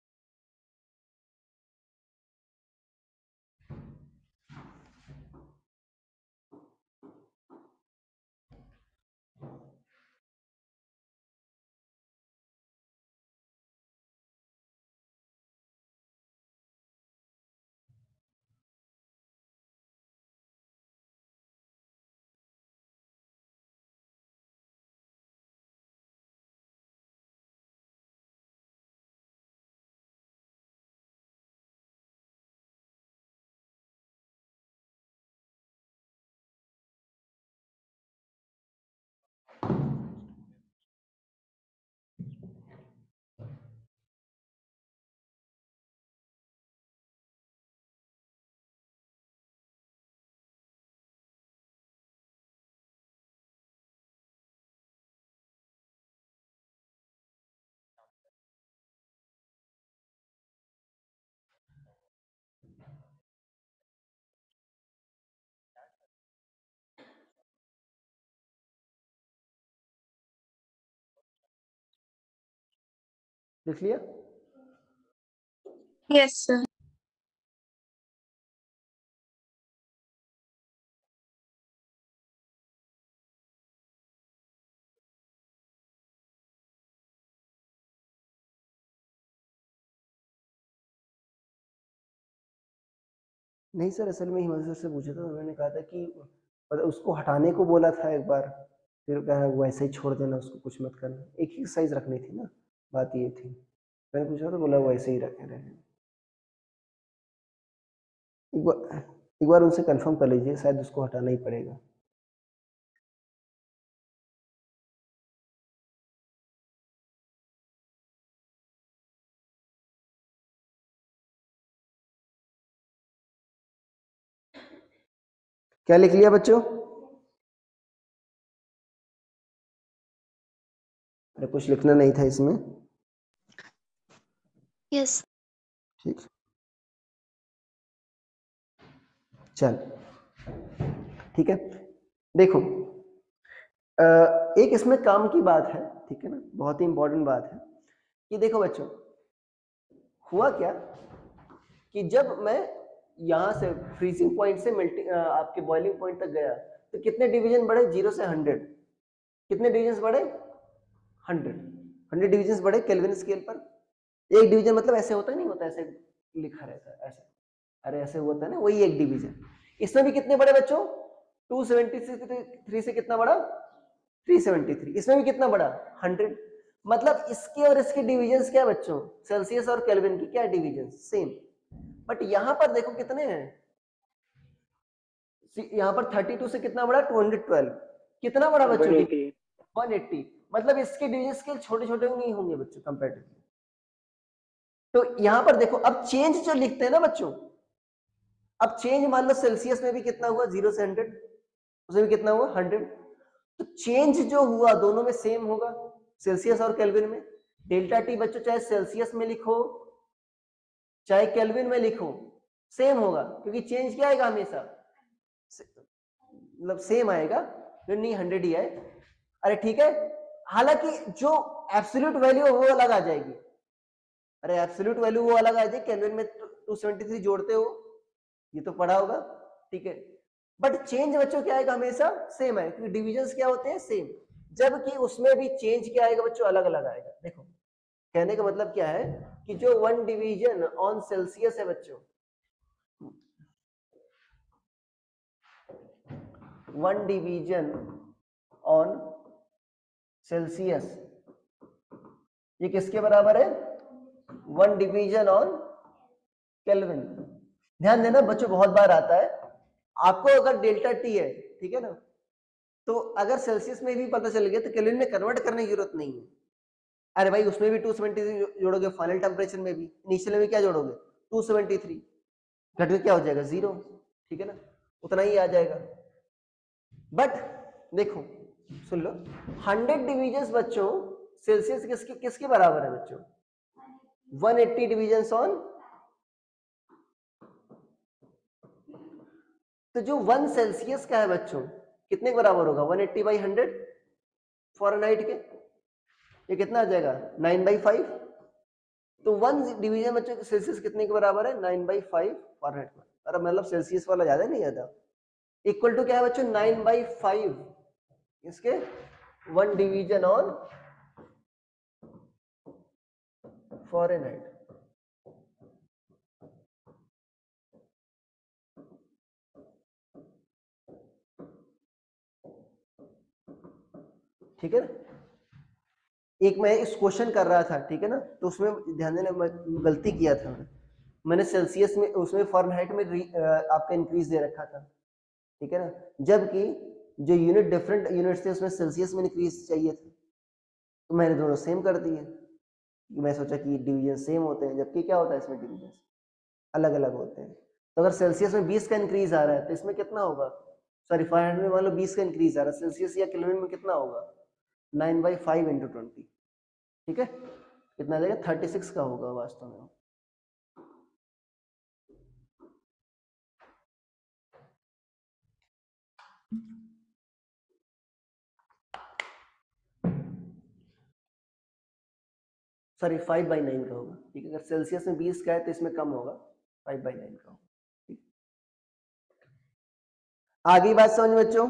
लिख लिया। Yes sir. नहीं सर, असल में हिमांशु से पूछा था, उन्होंने कहा था कि मतलब उसको हटाने को बोला था एक बार, फिर कहा वैसे ही छोड़ देना उसको, कुछ मत करना, एक ही साइज रखनी थी ना, बात ये थी। मैंने पूछा तो बोला वैसे ही रखे रहे। एक बार उनसे कंफर्म कर लीजिए, शायद उसको हटाना ही पड़ेगा। क्या लिख लिया बच्चों? अरे कुछ लिखना नहीं था इसमें। यस। ठीक, चल ठीक है। देखो एक इसमें काम की बात है, ठीक है ना, बहुत ही इंपॉर्टेंट बात है कि देखो बच्चों, हुआ क्या कि जब मैं यहां से फ्रीजिंग पॉइंट से मेल्टिंग आपके बॉइलिंग पॉइंट तक गया, तो कितने डिवीजन बढ़े, 0 से 100, कितने डिवीजन बढ़े, 100 डिवीजन बढ़े केल्विन स्केल पर। एक डिवीजन मतलब ऐसे होता नहीं होता, ऐसे लिखा रहता है ऐसे, अरे ऐसे होता है ना, वही एक डिवीजन। इसमें भी कितने बड़े बच्चों, 273 से कितना बड़ा, 373। इसमें भी कितना बड़ा, 100। मतलब इसके और इसके डिविजन्स क्या है बच्चों, सेल्सियस और केल्विन की क्या डिवीजन, सेम। बट यहां पर देखो कितने हैं, यहां पर 32 से कितना बड़ा, 212। कितना बड़ा बच्चों, 180। 180। मतलब इसके डिवीजन स्केल छोटे छोटे नहीं होंगे बच्चों कंपैरेटिवली। तो यहां पर देखो, अब चेंज जो लिखते हैं ना बच्चों, अब चेंज मान लो सेल्सियस में भी कितना हुआ, 0 से 100, उसमें भी कितना हुआ, 100। तो चेंज जो हुआ दोनों में सेम होगा, सेल्सियस और केल्विन में। डेल्टा टी बच्चों चाहे सेल्सियस में लिखो चाहे केल्विन में लिखो, सेम होगा, क्योंकि चेंज क्या आएगा हमेशा, मतलब सेम आएगा, नहीं 100 ही आए। अरे ठीक है, हालांकि जो एब्सोल्यूट वैल्यू है वो अलग आ जाएगी। अरे एब्सोल्यूट वैल्यू वो अलग आ जाएगी, केल्विन में 273 जोड़ते हो, ये तो पढ़ा होगा, ठीक है। बट चेंज बच्चों क्या आएगा, हमेशा सेम है, क्योंकि डिविजन्स क्या होते हैं, सेम। जबकि उसमें भी चेंज क्या आएगा बच्चों, अलग अलग आएगा। देखो कहने का मतलब क्या है कि जो 1 डिवीजन ऑन सेल्सियस है बच्चों, 1 डिवीजन ऑन सेल्सियस, ये किसके बराबर है? 1 डिवीजन ऑन केल्विन। ध्यान देना बच्चों, बहुत बार आता है आपको, अगर डेल्टा टी है, ठीक है ना, तो अगर सेल्सियस में भी पता चल गया तो केल्विन में कन्वर्ट करने की जरूरत नहीं है। अरे भाई उसमें भी 273 जोड़ोगे, फाइनल टेम्परेचर में भी, इनिशियल में क्या जोड़ोगे? 273, घट के क्या हो जाएगा? 0, ठीक है ना, उतना ही आ जाएगा। बट देखो, सुन लो, 100 डिवीजन बच्चों सेल्सियस किसके किसके बराबर है बच्चों? 180 डिवीजन ऑन, तो जो 1 सेल्सियस का है बच्चों कितने के बराबर होगा? 180 बाई 100 फ़ारेनहाइट के, ये कितना आ जाएगा? 9/5। तो 1 डिवीजन बच्चों सेल्सियस कितने के बराबर है? 9/5 फ़ारेनहाइट में। अरे मतलब सेल्सियस वाला ज्यादा नहीं ज्यादा, इक्वल टू क्या है बच्चों? 9/5 इसके 1 डिवीजन ऑन फ़ारेनहाइट। ठीक है ना, एक मैं इस क्वेश्चन कर रहा था, ठीक है ना, तो उसमें ध्यान देना, मैं गलती किया था, मैंने सेल्सियस में उसमें फ़ारेनहाइट में आपका इंक्रीज दे रखा था, ठीक है ना, जबकि जो यूनिट डिफरेंट यूनिट्स थे उसमें सेल्सियस में इंक्रीज चाहिए था, तो मैंने दोनों सेम कर दिए। मैं सोचा कि डिवीजन सेम होते हैं, जबकि क्या होता है इसमें डिवीजन अलग अलग होते हैं। तो अगर सेल्सियस में 20 का इंक्रीज आ रहा है तो इसमें कितना होगा? सॉरी, फ़ारेनहाइट में मान लो 20 का इंक्रीज आ रहा है, सेल्सियस या केल्विन में कितना होगा? 9/5 × 20, ठीक है, कितना आ जाएगा? 36 का होगा वास्तव में। सॉरी, 5/9 का होगा, ठीक है, अगर सेल्सियस में 20 का है तो इसमें कम होगा, 5/9 का होगा। ठीक, आगे बात समझ में बच्चों?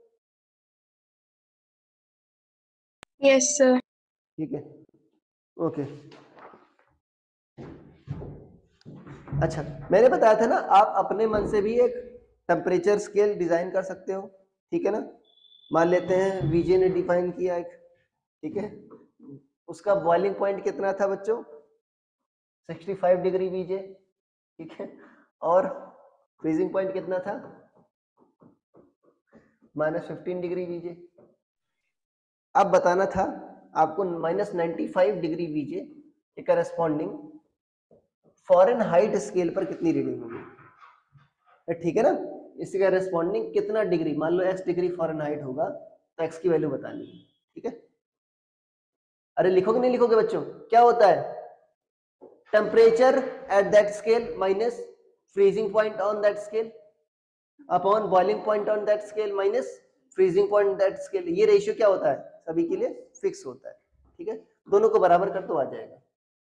Yes sir. ठीक है, ओके। अच्छा, मैंने बताया था ना आप अपने मन से भी एक टेम्परेचर स्केल डिजाइन कर सकते हो, ठीक है ना। मान लेते हैं वीजे ने डिफाइन किया एक, ठीक है, उसका बॉइलिंग पॉइंट कितना था बच्चों? 65 डिग्री वीजे, ठीक है, और फ्रीजिंग पॉइंट कितना था? -15 डिग्री वीजे। अब बताना था आपको -95 डिग्री वीजे के करस्पॉन्डिंग फ़ारेनहाइट स्केल पर कितनी रीडिंग होगी, ठीक है ना। इसके करस्पॉन्डिंग कितना डिग्री, मान लो x डिग्री फ़ारेनहाइट होगा तो x की वैल्यू बतानी है, ठीक है। अरे लिखोगे नहीं लिखोगे बच्चों? क्या होता है? Temperature at that scale minus freezing point on that scale upon boiling point on that scale minus freezing point that scale. ये रेशियो क्या होता है? सभी के लिए फिक्स होता है, ठीक है, दोनों को बराबर कर तो आ जाएगा।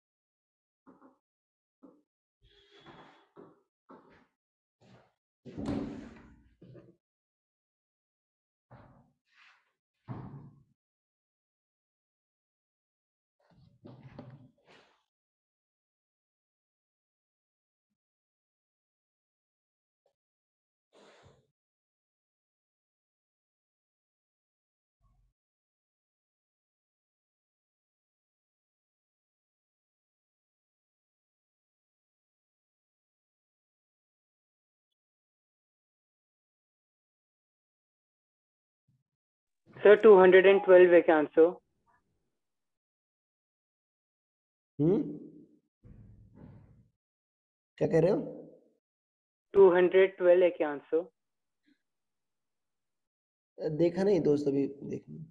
सर 212 है क्या आंसर? क्या कह रहे हो? 212 है क्या आंसर? देखा नहीं दोस्त, अभी देखना।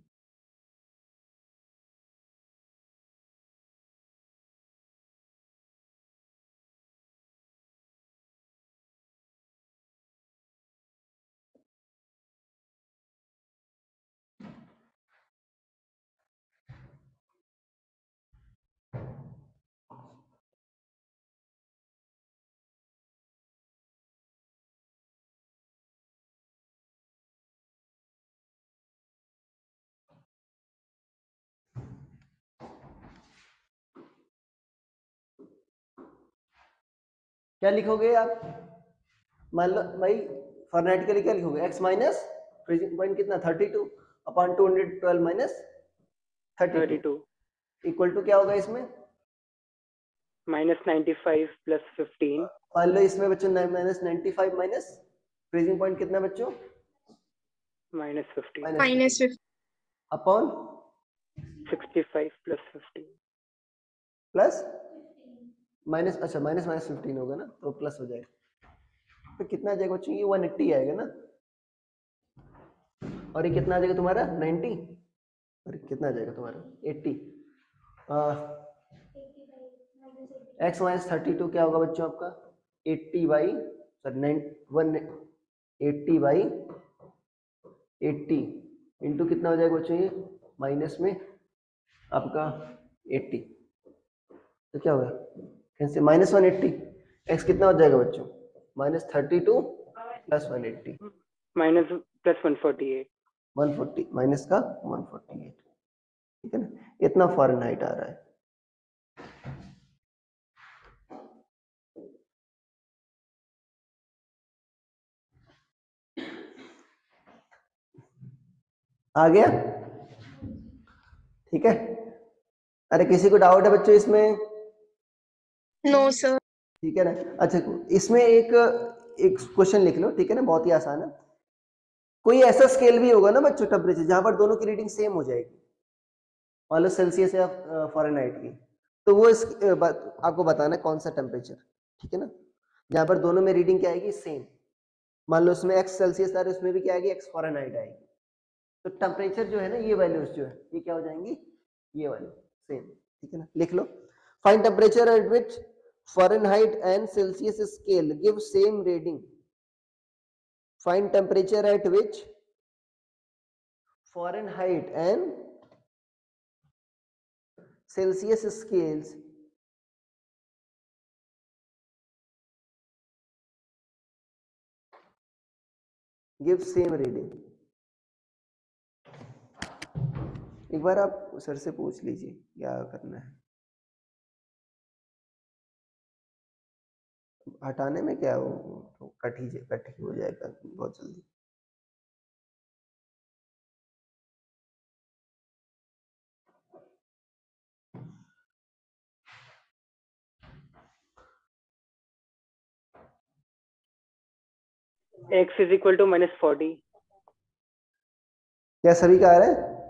क्या लिखोगे आप? मान लो भाई फ़ारेनहाइट के लिए क्या लिखोगे? x - फ्रीजिंग पॉइंट कितना 32 अपॉन 212 माइनस 32 32 इक्वल टू क्या होगा इसमें? -95 + 15 मान लो इसमें बच्चों -95 माइनस फ्रीजिंग पॉइंट कितना बच्चों? -15 -50 अपॉन 65 + 15 प्लस माइनस, अच्छा माइनस 15 होगा ना तो प्लस हो जाएगा। तो कितना आ जाएगा बच्चों? ये 180 आएगा ना, और ये कितना आ जाएगा तुम्हारा 90, और कितना आ जाएगा तुम्हारा 80। x माइनस 32 क्या होगा बच्चों आपका? 80 बाई सॉरी 180 बाई 80 इंटू कितना हो जाएगा बच्चों? ये माइनस में आपका 80, तो क्या होगा कैसे -180, x कितना हो जाएगा बच्चों? -32 + 180 -+148 140 माइनस का 148, ठीक है ना? इतना फ़ारेनहाइट आ रहा है। आ गया? ठीक है। अरे किसी को डाउट है बच्चों इसमें? No sir. ठीक है ना। अच्छा इसमें एक क्वेश्चन लिख लो, ठीक है ना, बहुत ही आसान है। कोई ऐसा स्केल भी होगा ना बच्चों टेम्परेचर जहां पर दोनों की रीडिंग सेम हो जाएगी, मान लो सेल्सियस या फ़ारेनहाइट की, तो वो आपको बताना है कौन सा टेम्परेचर, ठीक है ना, जहां पर दोनों में रीडिंग क्या आएगी? सेम। मान लो उसमें x सेल्सियस आ रहा है, उसमें भी क्या आएगी? x फ़ारेनहाइट आएगी। तो टेम्परेचर जो है ना, ये वैल्यूज जो है ये क्या हो जाएंगी? ये वाली सेम, ठीक है ना। लिख लो, find temperature at which Fahrenheit and Celsius scale give same reading. Find temperature at which Fahrenheit and Celsius scales give same reading. एक बार आप सर से पूछ लीजिए क्या करना है। हटाने में क्या हो, तो कट ही हो जाएगा बहुत जल्दी। x = -40 क्या सभी का आ रहा है?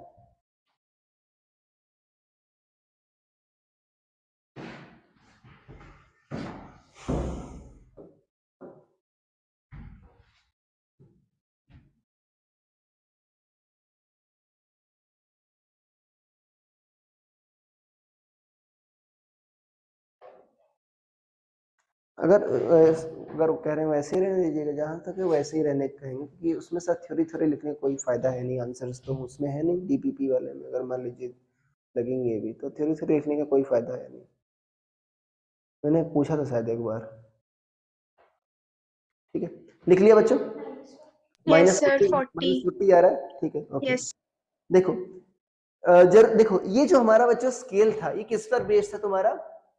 अगर अगर वो कह रहे हैं वैसे ही रहने दीजिएगा, जहां तक है वैसे ही रहने कहेंगे, क्योंकि उसमें सर थ्योरी लिखने का कोई फायदा है नहीं, आंसर्स तो उसमें है नहीं। डीपीपी वाले में अगर मान लीजिए लगेंगे भी तो थ्योरी लिखने का कोई फायदा है नहीं। मैंने पूछा था शायद एक बार, ठीक है। लिख लिया बच्चों? Yes sir 40। -40 आ रहा है, ठीक है, ओके। यस देखो जरा देखो, ये जो हमारा बच्चों स्केल था ये किस पर बेस्ड था तुम्हारा?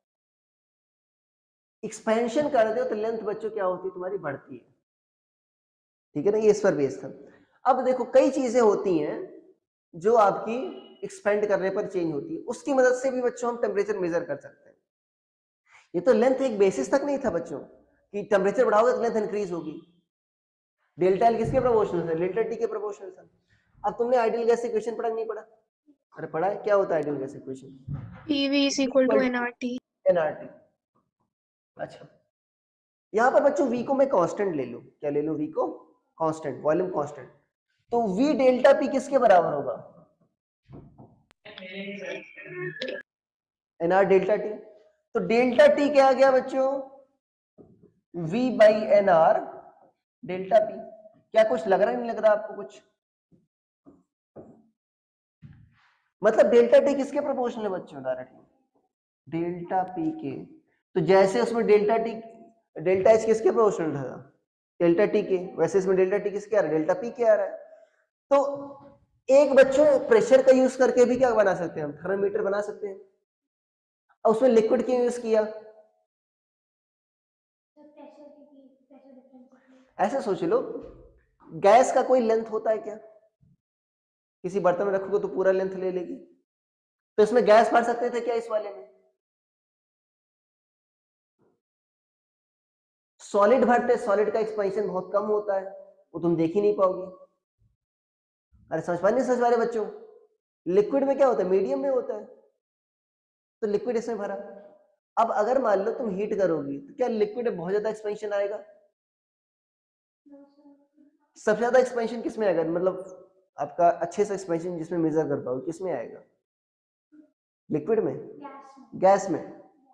एक्सपेंशन कर दो तो लेंथ बच्चों क्या होती है तुम्हारी? बढ़ती है, ठीक है ना, ये इस पर बेस्ड था। अब देखो कई चीजें होती हैं जो आपकी एक्सपेंड करने पर चेंज होती है, उसकी मदद से भी बच्चों हम टेम्परेचर मेजर कर सकते हैं। ये तो लेंथ एक बेसिस तक नहीं था बच्चों कि टेम्परेचर बढ़ाओगे तो लेंथ इंक्रीज होगी। डेल्टा एल किसके प्रोपोर्शनल था? डेल्टा टी के प्रोपोर्शनल था। अब तुमने आइडियल गैस इक्वेशन पढ़ा नहीं पढ़ा? अरे पढ़ा है, क्या होता है ideal gas equation? PV = nRT। NRT. अच्छा यहां पर बच्चों v को मैं कांस्टेंट ले लूं, क्या ले लूं? v को कांस्टेंट, वॉल्यूम कांस्टेंट, तो v डेल्टा p किसके बराबर होगा? nr delta t। तो डेल्टा t क्या आ गया बच्चों? v by nr delta p। क्या कुछ लग रहा है, नहीं लग रहा आपको कुछ? मतलब डेल्टा टी किसके प्रोपोर्शनल है बच्चों? डायरेक्टली डेल्टा पी के। तो जैसे उसमें डेल्टा टी डेल्टा एच किसके प्रोपोर्शनल था? डेल्टा टी के, वैसे इसमें डेल्टा टी किसके आ रहा है? डेल्टा पी के आ रहा है। तो एक बच्चों प्रेशर का यूज करके भी क्या बना सकते हैं हम? थर्मामीटर बना सकते हैं। और उसमें लिक्विड क्यों यूज किया? ऐसे सोच लो, गैस का कोई लेंथ होता है क्या? किसी बर्तन में रखोगे तो पूरा लेंथ ले लेगी, तो इसमें गैस भर सकते थे क्या इस वाले में? सॉलिड भरते, सॉलिड का एक्सपेंशन बहुत कम होता है, वो तुम देख ही नहीं पाओगे। अरे समझ पा नहीं समझ पा रहे बच्चों? लिक्विड में क्या होता है? मीडियम में होता है, तो लिक्विड इसमें भरा। अब अगर मान लो तुम हीट करोगी तो क्या लिक्विड में बहुत ज्यादा एक्सपेंशन आएगा? सबसे ज्यादा एक्सपेंशन किसमें आएगा, मतलब आपका अच्छे से एक्सपेंशन जिसमें मेजर कर पाओगे किसमें आएगा? लिक्विड में, गैस में?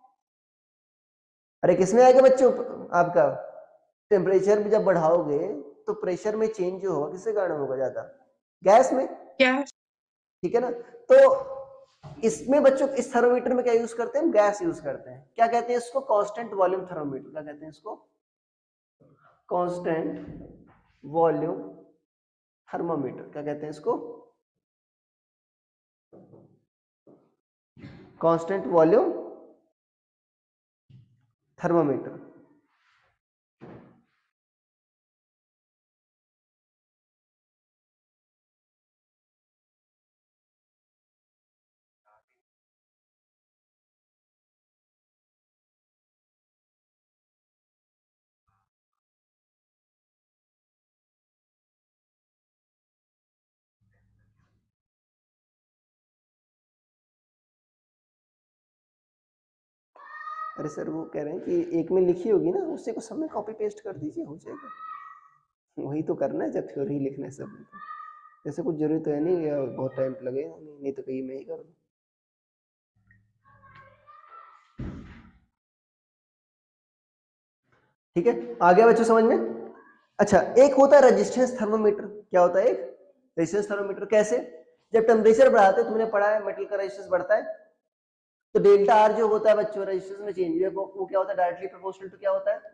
अरे किसमें आएगा बच्चों? आपका टेम्परेचर भी जब बढ़ाओगे तो प्रेशर में चेंज जो होगा किसके कारण होगा ज्यादा? गैस में, गैस। ठीक है ना? तो इसमें बच्चों इस थर्मोमीटर में क्या यूज करते हैं? गैस यूज करते हैं। क्या कहते हैं इसको? Constant volume thermometer. क्या कहते हैं इसको? Constant volume thermometer. क्या कहते हैं इसको? Constant volume thermometer. अरे सर वो कह रहे हैं कि एक में लिखी होगी ना, उसी को सब में कॉपी पेस्ट कर दीजिए, हो जाएगा। वही तो करना है जब थ्योरी लिखना है सब में, तो ऐसे कुछ जरूरत है नहीं या बहुत टाइम लगेगा, नहीं तो कहीं मैं ही कर दूं। ठीक है, आ गया बच्चों समझ में? अच्छा, एक होता है रेजिस्टेंस थर्मोमीटर। क्या होता है? एक रेजिस्टेंस थर्मोमीटर। कैसे? जब टेम्परेचर बढ़ाते हैं, तुमने पढ़ा है मेटल का रेजिस्टेंस बढ़ता है, तो डेल्टा आर जो होता है बच्चों रेजिस्टेंस में चेंज वो क्या होता है? डायरेक्टली प्रोपोर्शनल टू क्या होता है?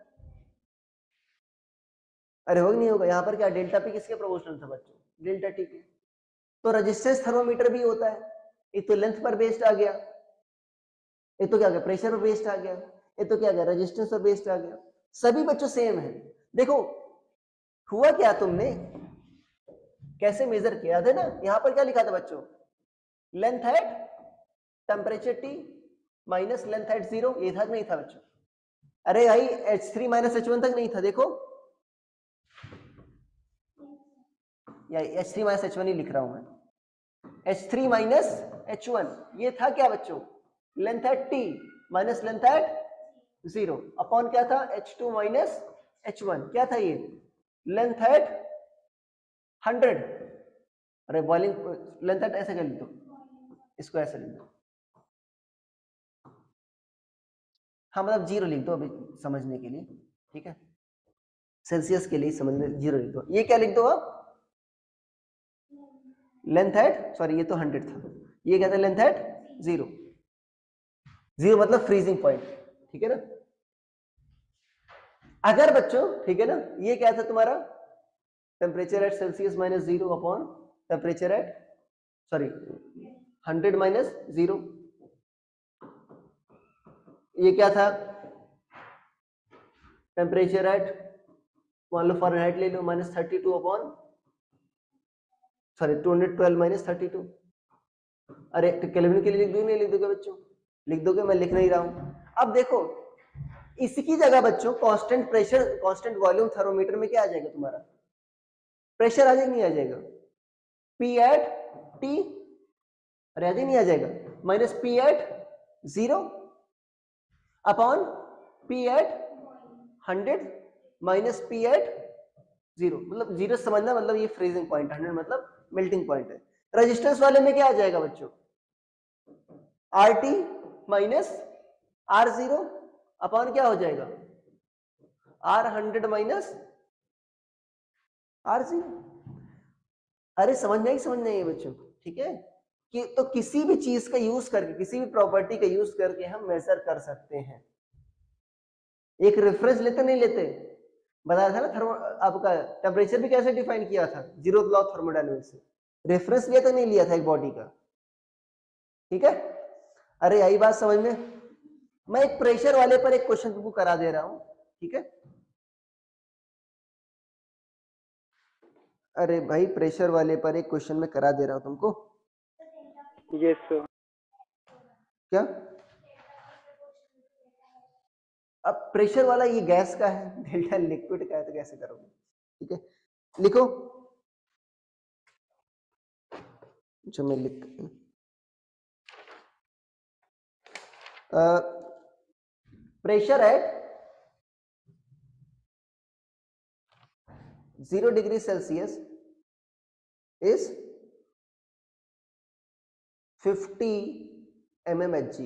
अरे होगा नहीं होगा? यहाँ पर क्या डेल्टा पी किसके प्रोपोर्शनल था बच्चों? डेल्टा टी के। तो रेजिस्टेंस थर्मोमीटर भी होता है, एक तो लेंथ पर बेस्ड आ गया, एक तो क्या गया प्रेशर पर बेस्ड आ गया, एक तो क्या गया रेजिस्टेंस पर बेस्ड आ गया। सभी बच्चों सेम है। देखो हुआ क्या, तुमने कैसे मेजर किया था ना? यहाँ पर क्या लिखा था बच्चों? Length at temperature T minus length at 0, ये था नहीं था बच्चों? अरे भाई H3 माइनस H1 तक नहीं था, देखो या H3 माइनस H1 ही लिख रहा हूं मैं। H3 माइनस H1 ये था क्या बच्चों? Length at T minus length at 0 upon क्या था? H2 माइनस H1 क्या था ये? Length at 100। अरे बॉइलिंग लेंथ एट ऐसे कर ली, तो इसको ऐसे लिख दो। हाँ मतलब 0 लिख दो अभी समझने के लिए, ठीक है? सेल्सियस के लिए समझने 0 लिख दो। ये क्या लिख दो आप? लेंथ एट, सॉरी ये तो 100 था, ये क्या था? Length at 0। 0 मतलब फ्रीजिंग पॉइंट, ठीक है ना? अगर बच्चों, ठीक है ना, ये क्या था तुम्हारा? Temperature at Celsius minus 0 upon temperature at, sorry 100 minus 0, ये क्या था? टेम्परेचर एट, मान लो फ़ारेनहाइट ले लो, माइनस 32 अपॉन, सॉरी 212 माइनस 32। अरे तो केल्विन के लिए लिख दो, नहीं लिख दोगे बच्चों? लिख दोगे, मैं लिख नहीं रहा हूं। अब देखो इसकी जगह बच्चों constant pressure, constant volume thermometer में क्या आ जाएगा तुम्हारा? प्रेशर आ जाएगा नहीं आ जाएगा? पी एट टी, अरे आ जाएगा नहीं आ जाएगा? Minus P at 0 upon P at 100 minus P at 0, मतलब 0 समझना, मतलब ये फ्रीजिंग पॉइंट, 100 मतलब मेल्टिंग पॉइंट है। रेजिस्टेंस वाले में क्या आ जाएगा बच्चों? R T minus R 0 upon क्या हो जाएगा? R 100 minus R 0। अरे समझना ही समझना है बच्चों, ठीक है? कि तो किसी भी चीज का यूज करके, किसी भी प्रॉपर्टी का यूज करके हम मेजर कर सकते हैं। एक रेफरेंस लेते नहीं लेते? बताया था ना थर्मो, आपका टेम्परेचर भी कैसे डिफाइन किया था? जीरो लॉ ऑफ थर्मोडायनामिक्स से रेफरेंस लिया तो नहीं लिया था एक बॉडी का, ठीक है? अरे यही बात समझ में। मैं एक प्रेशर वाले पर एक क्वेश्चन तुमको करा दे रहा हूं, ठीक है? अरे भाई प्रेशर वाले पर एक क्वेश्चन में करा दे रहा हूं तुमको। Yes sir. क्या? अब प्रेशर वाला ये गैस का है, डेल्टा लिक्विड का है, तो कैसे करोगे? ठीक है, लिखो। जो मैं लिख pressure at 0 degree Celsius is 50 mmHg.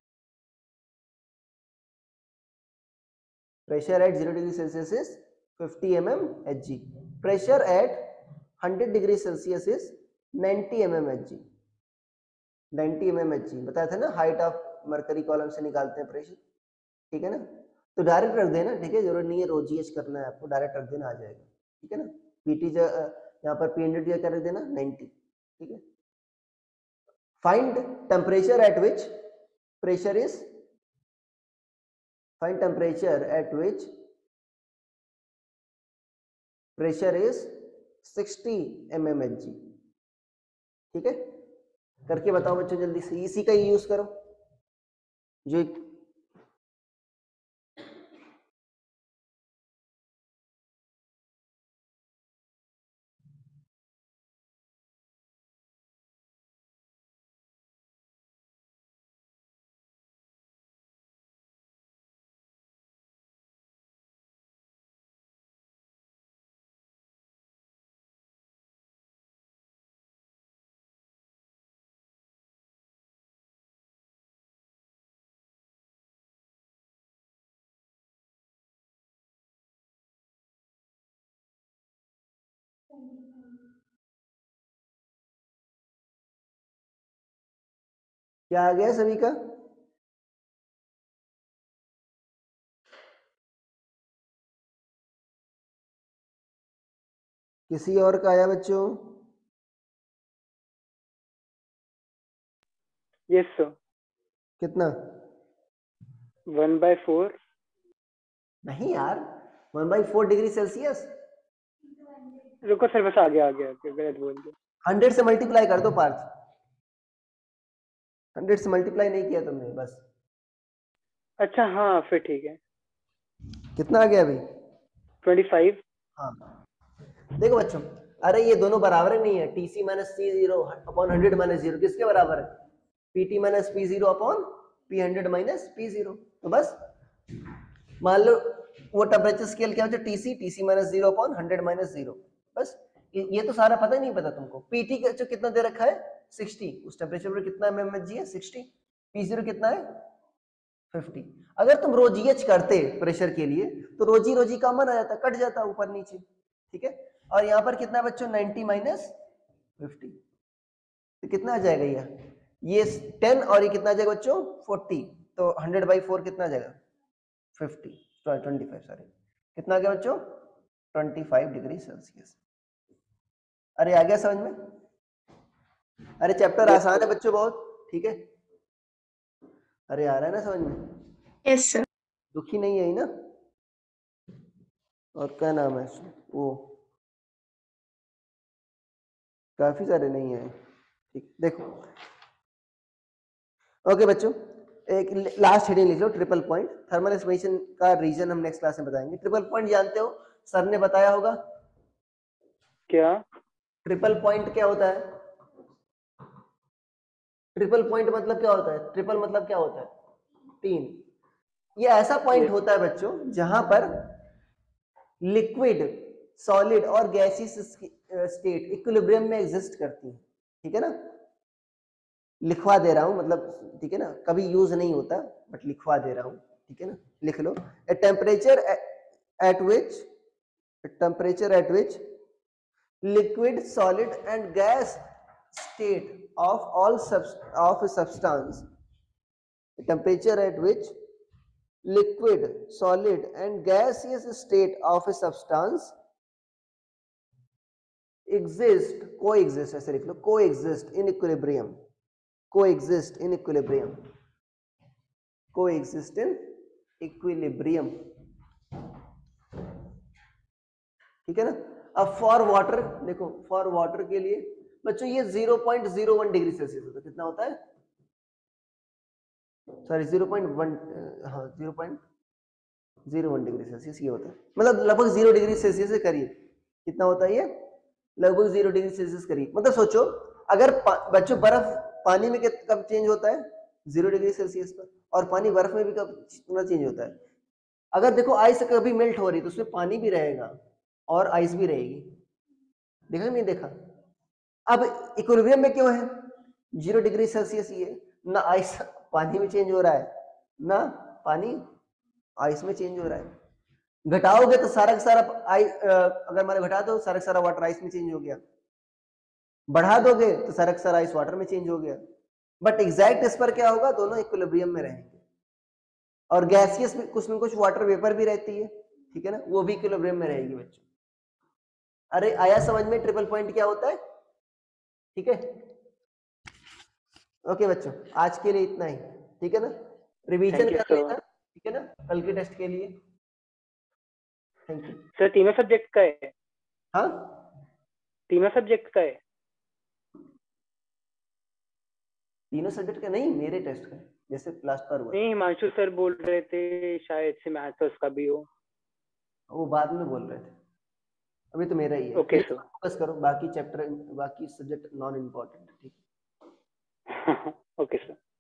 Pressure at 0 degree Celsius is 50 mmHg. Pressure at 100 degree Celsius is 90 mmHg. 90 mmHg बताया था ना, हाइट ऑफ मरकरी कॉलम से निकालते हैं प्रेशर। ठीक है ना, तो डायरेक्ट रख देना। ठीक है, जरूरत नहीं है रो जीएच करना है आपको, डायरेक्ट रख देना, आ जाएगा। ठीक है ना, पीटी यहाँ पर P100 क्या कर देना 90। ठीक है, find temperature at which pressure is find temperature at which pressure is 60 mmHg। ठीक है, करके बताओ बच्चों जल्दी से, इसी का ही यूज करो जो क्या आ गया सभी का? किसी और का आया बच्चों? Yes sir. कितना? 1/4। नहीं यार, 1/4 डिग्री सेल्सियस। रुको सर, बस आ गया गलत बोल दिया। 100 से मल्टीप्लाई कर दो पार्थ, 100 से मल्टीप्लाई नहीं किया तुमने बस। अच्छा हाँ, फिर ठीक है। कितना आ गया अभी? 25। हाँ देखो बच्चों, अरे ये दोनों बराबर नहीं है। TC minus C0 upon 100 minus 0 किसके बराबर है? PT minus P0 upon P100 minus P0। तो बस मान लो वो टेम्परेचर स्केल क्या होता है, TC माइनस 0 अपॉन 100 माइनस 0। बस ये तो सारा पता ही नहीं पता तुमको। PT का जो कितना दे रखा है 60, उस टेम्परेचर पर कितना mmHg है 60, P0 कितना है 50। अगर तुम रोजीएच करते प्रेशर के लिए तो रोजी कॉमन आ जाता, कट जाता ऊपर नीचे। ठीक है, और यहाँ पर कितना बच्चों 90 माइनस 50, तो कितना आ जाएगा ये 10 और ये कितना आ जाएगा बच्चों 40, तो 100/4 कितना आ जाएगा 25 सॉरी, कितना आ गया बच्चों 25 डिग्री सेल्सियस। अरे आ गया समझ में? अरे चैप्टर आसान है बच्चों बहुत। ठीक है, अरे आ रहा है ना समझ में? Yes sir. दुखी नहीं है ही ना? और क्या नाम है वो, काफी सारे नहीं है। ठीक, देखो ओके बच्चों, एक लास्ट हेडिंग लिख लो, ट्रिपल पॉइंट। थर्मल एक्सपेंशन का रीजन हम नेक्स्ट क्लास में बताएंगे। ट्रिपल पॉइंट जानते हो, सर ने बताया होगा। क्या? ट्रिपल पॉइंट क्या होता है? ट्रिपल पॉइंट मतलब क्या होता है? ट्रिपल मतलब क्या होता है? 3। ये ऐसा पॉइंट होता है बच्चों जहां पर लिक्विड, सॉलिड और गैसियस स्टेट इक्विलिब्रियम में एग्जिस्ट करती है। ठीक है ना, लिखवा दे रहा हूं मतलब, ठीक है ना, कभी यूज नहीं होता बट लिखवा दे रहा हूं। ठीक है ना, लिख लो। A temperature at which liquid, solid and gas state of all of a substance, the temperature at which liquid, solid and gaseous state of a substance coexist ऐसे लिख लो, coexist in equilibrium, coexist in equilibrium, coexist in equilibrium। ठीक है ना, अब for water देखो, for water के लिए बच्चों ये 0.01 डिग्री सेल्सियस होता है। कितना होता है? सॉरी 0.1, हाँ 0.01 डिग्री सेल्सियस ये होता है, मतलब लगभग 0 डिग्री सेल्सियस से करीब। कितना होता है ये? लगभग 0 डिग्री सेल्सियस करीब। मतलब सोचो अगर बच्चों बर्फ पानी में कब चेंज होता है? 0 डिग्री सेल्सियस पर। और पानी बर्फ में भी कब कितना चेंज होता है? अगर देखो आइस कभी मेल्ट हो रही है तो उसमें पानी भी रहेगा और आइस भी रहेगी। देखा नहीं देखा? अब इक्विलिब्रियम में क्यों है 0 डिग्री सेल्सियस? ये ना आइस पानी में चेंज हो रहा है ना पानी आइस में चेंज हो रहा है। घटाओगे तो सारा का सारा अगर मैंने घटा दो सारा का सारा वाटर आइस में चेंज हो गया, बढ़ा दोगे तो सारा का सारा आइस वाटर में चेंज हो गया। बट एग्जैक्ट इस पर क्या होगा? दोनों इक्विलिब्रियम में रहेंगे। और गैसियस में कुछ न कुछ वाटर वेपर भी रहती है, ठीक है ना, वो भी इक्विलिब्रियम में रहेगी बच्चों। अरे आया समझ में ट्रिपल पॉइंट क्या होता है? ठीक है, ओके बच्चों, आज के लिए इतना ही, ठीक है ना, रिवीजन थैंक यू कर सर। लेना, ठीक है ना, कल के टेस्ट के लिए। Thank you. सर तीनों सब्जेक्ट का है? हाँ तीनों सब्जेक्ट का है? तीनों सब्जेक्ट का नहीं, मेरे टेस्ट का है, जैसे लास्ट बार हुआ। नहीं, हिमांशु सर बोल रहे थे शायद से मैथ्स उसका भी हो। वो बाद में बोल रहे थे, अभी तो मेरा ही है। Okay sir. फोकस करो, बाकी चैप्टर बाकी सब्जेक्ट नॉन इम्पोर्टेंट, ठीक है। Okay sir.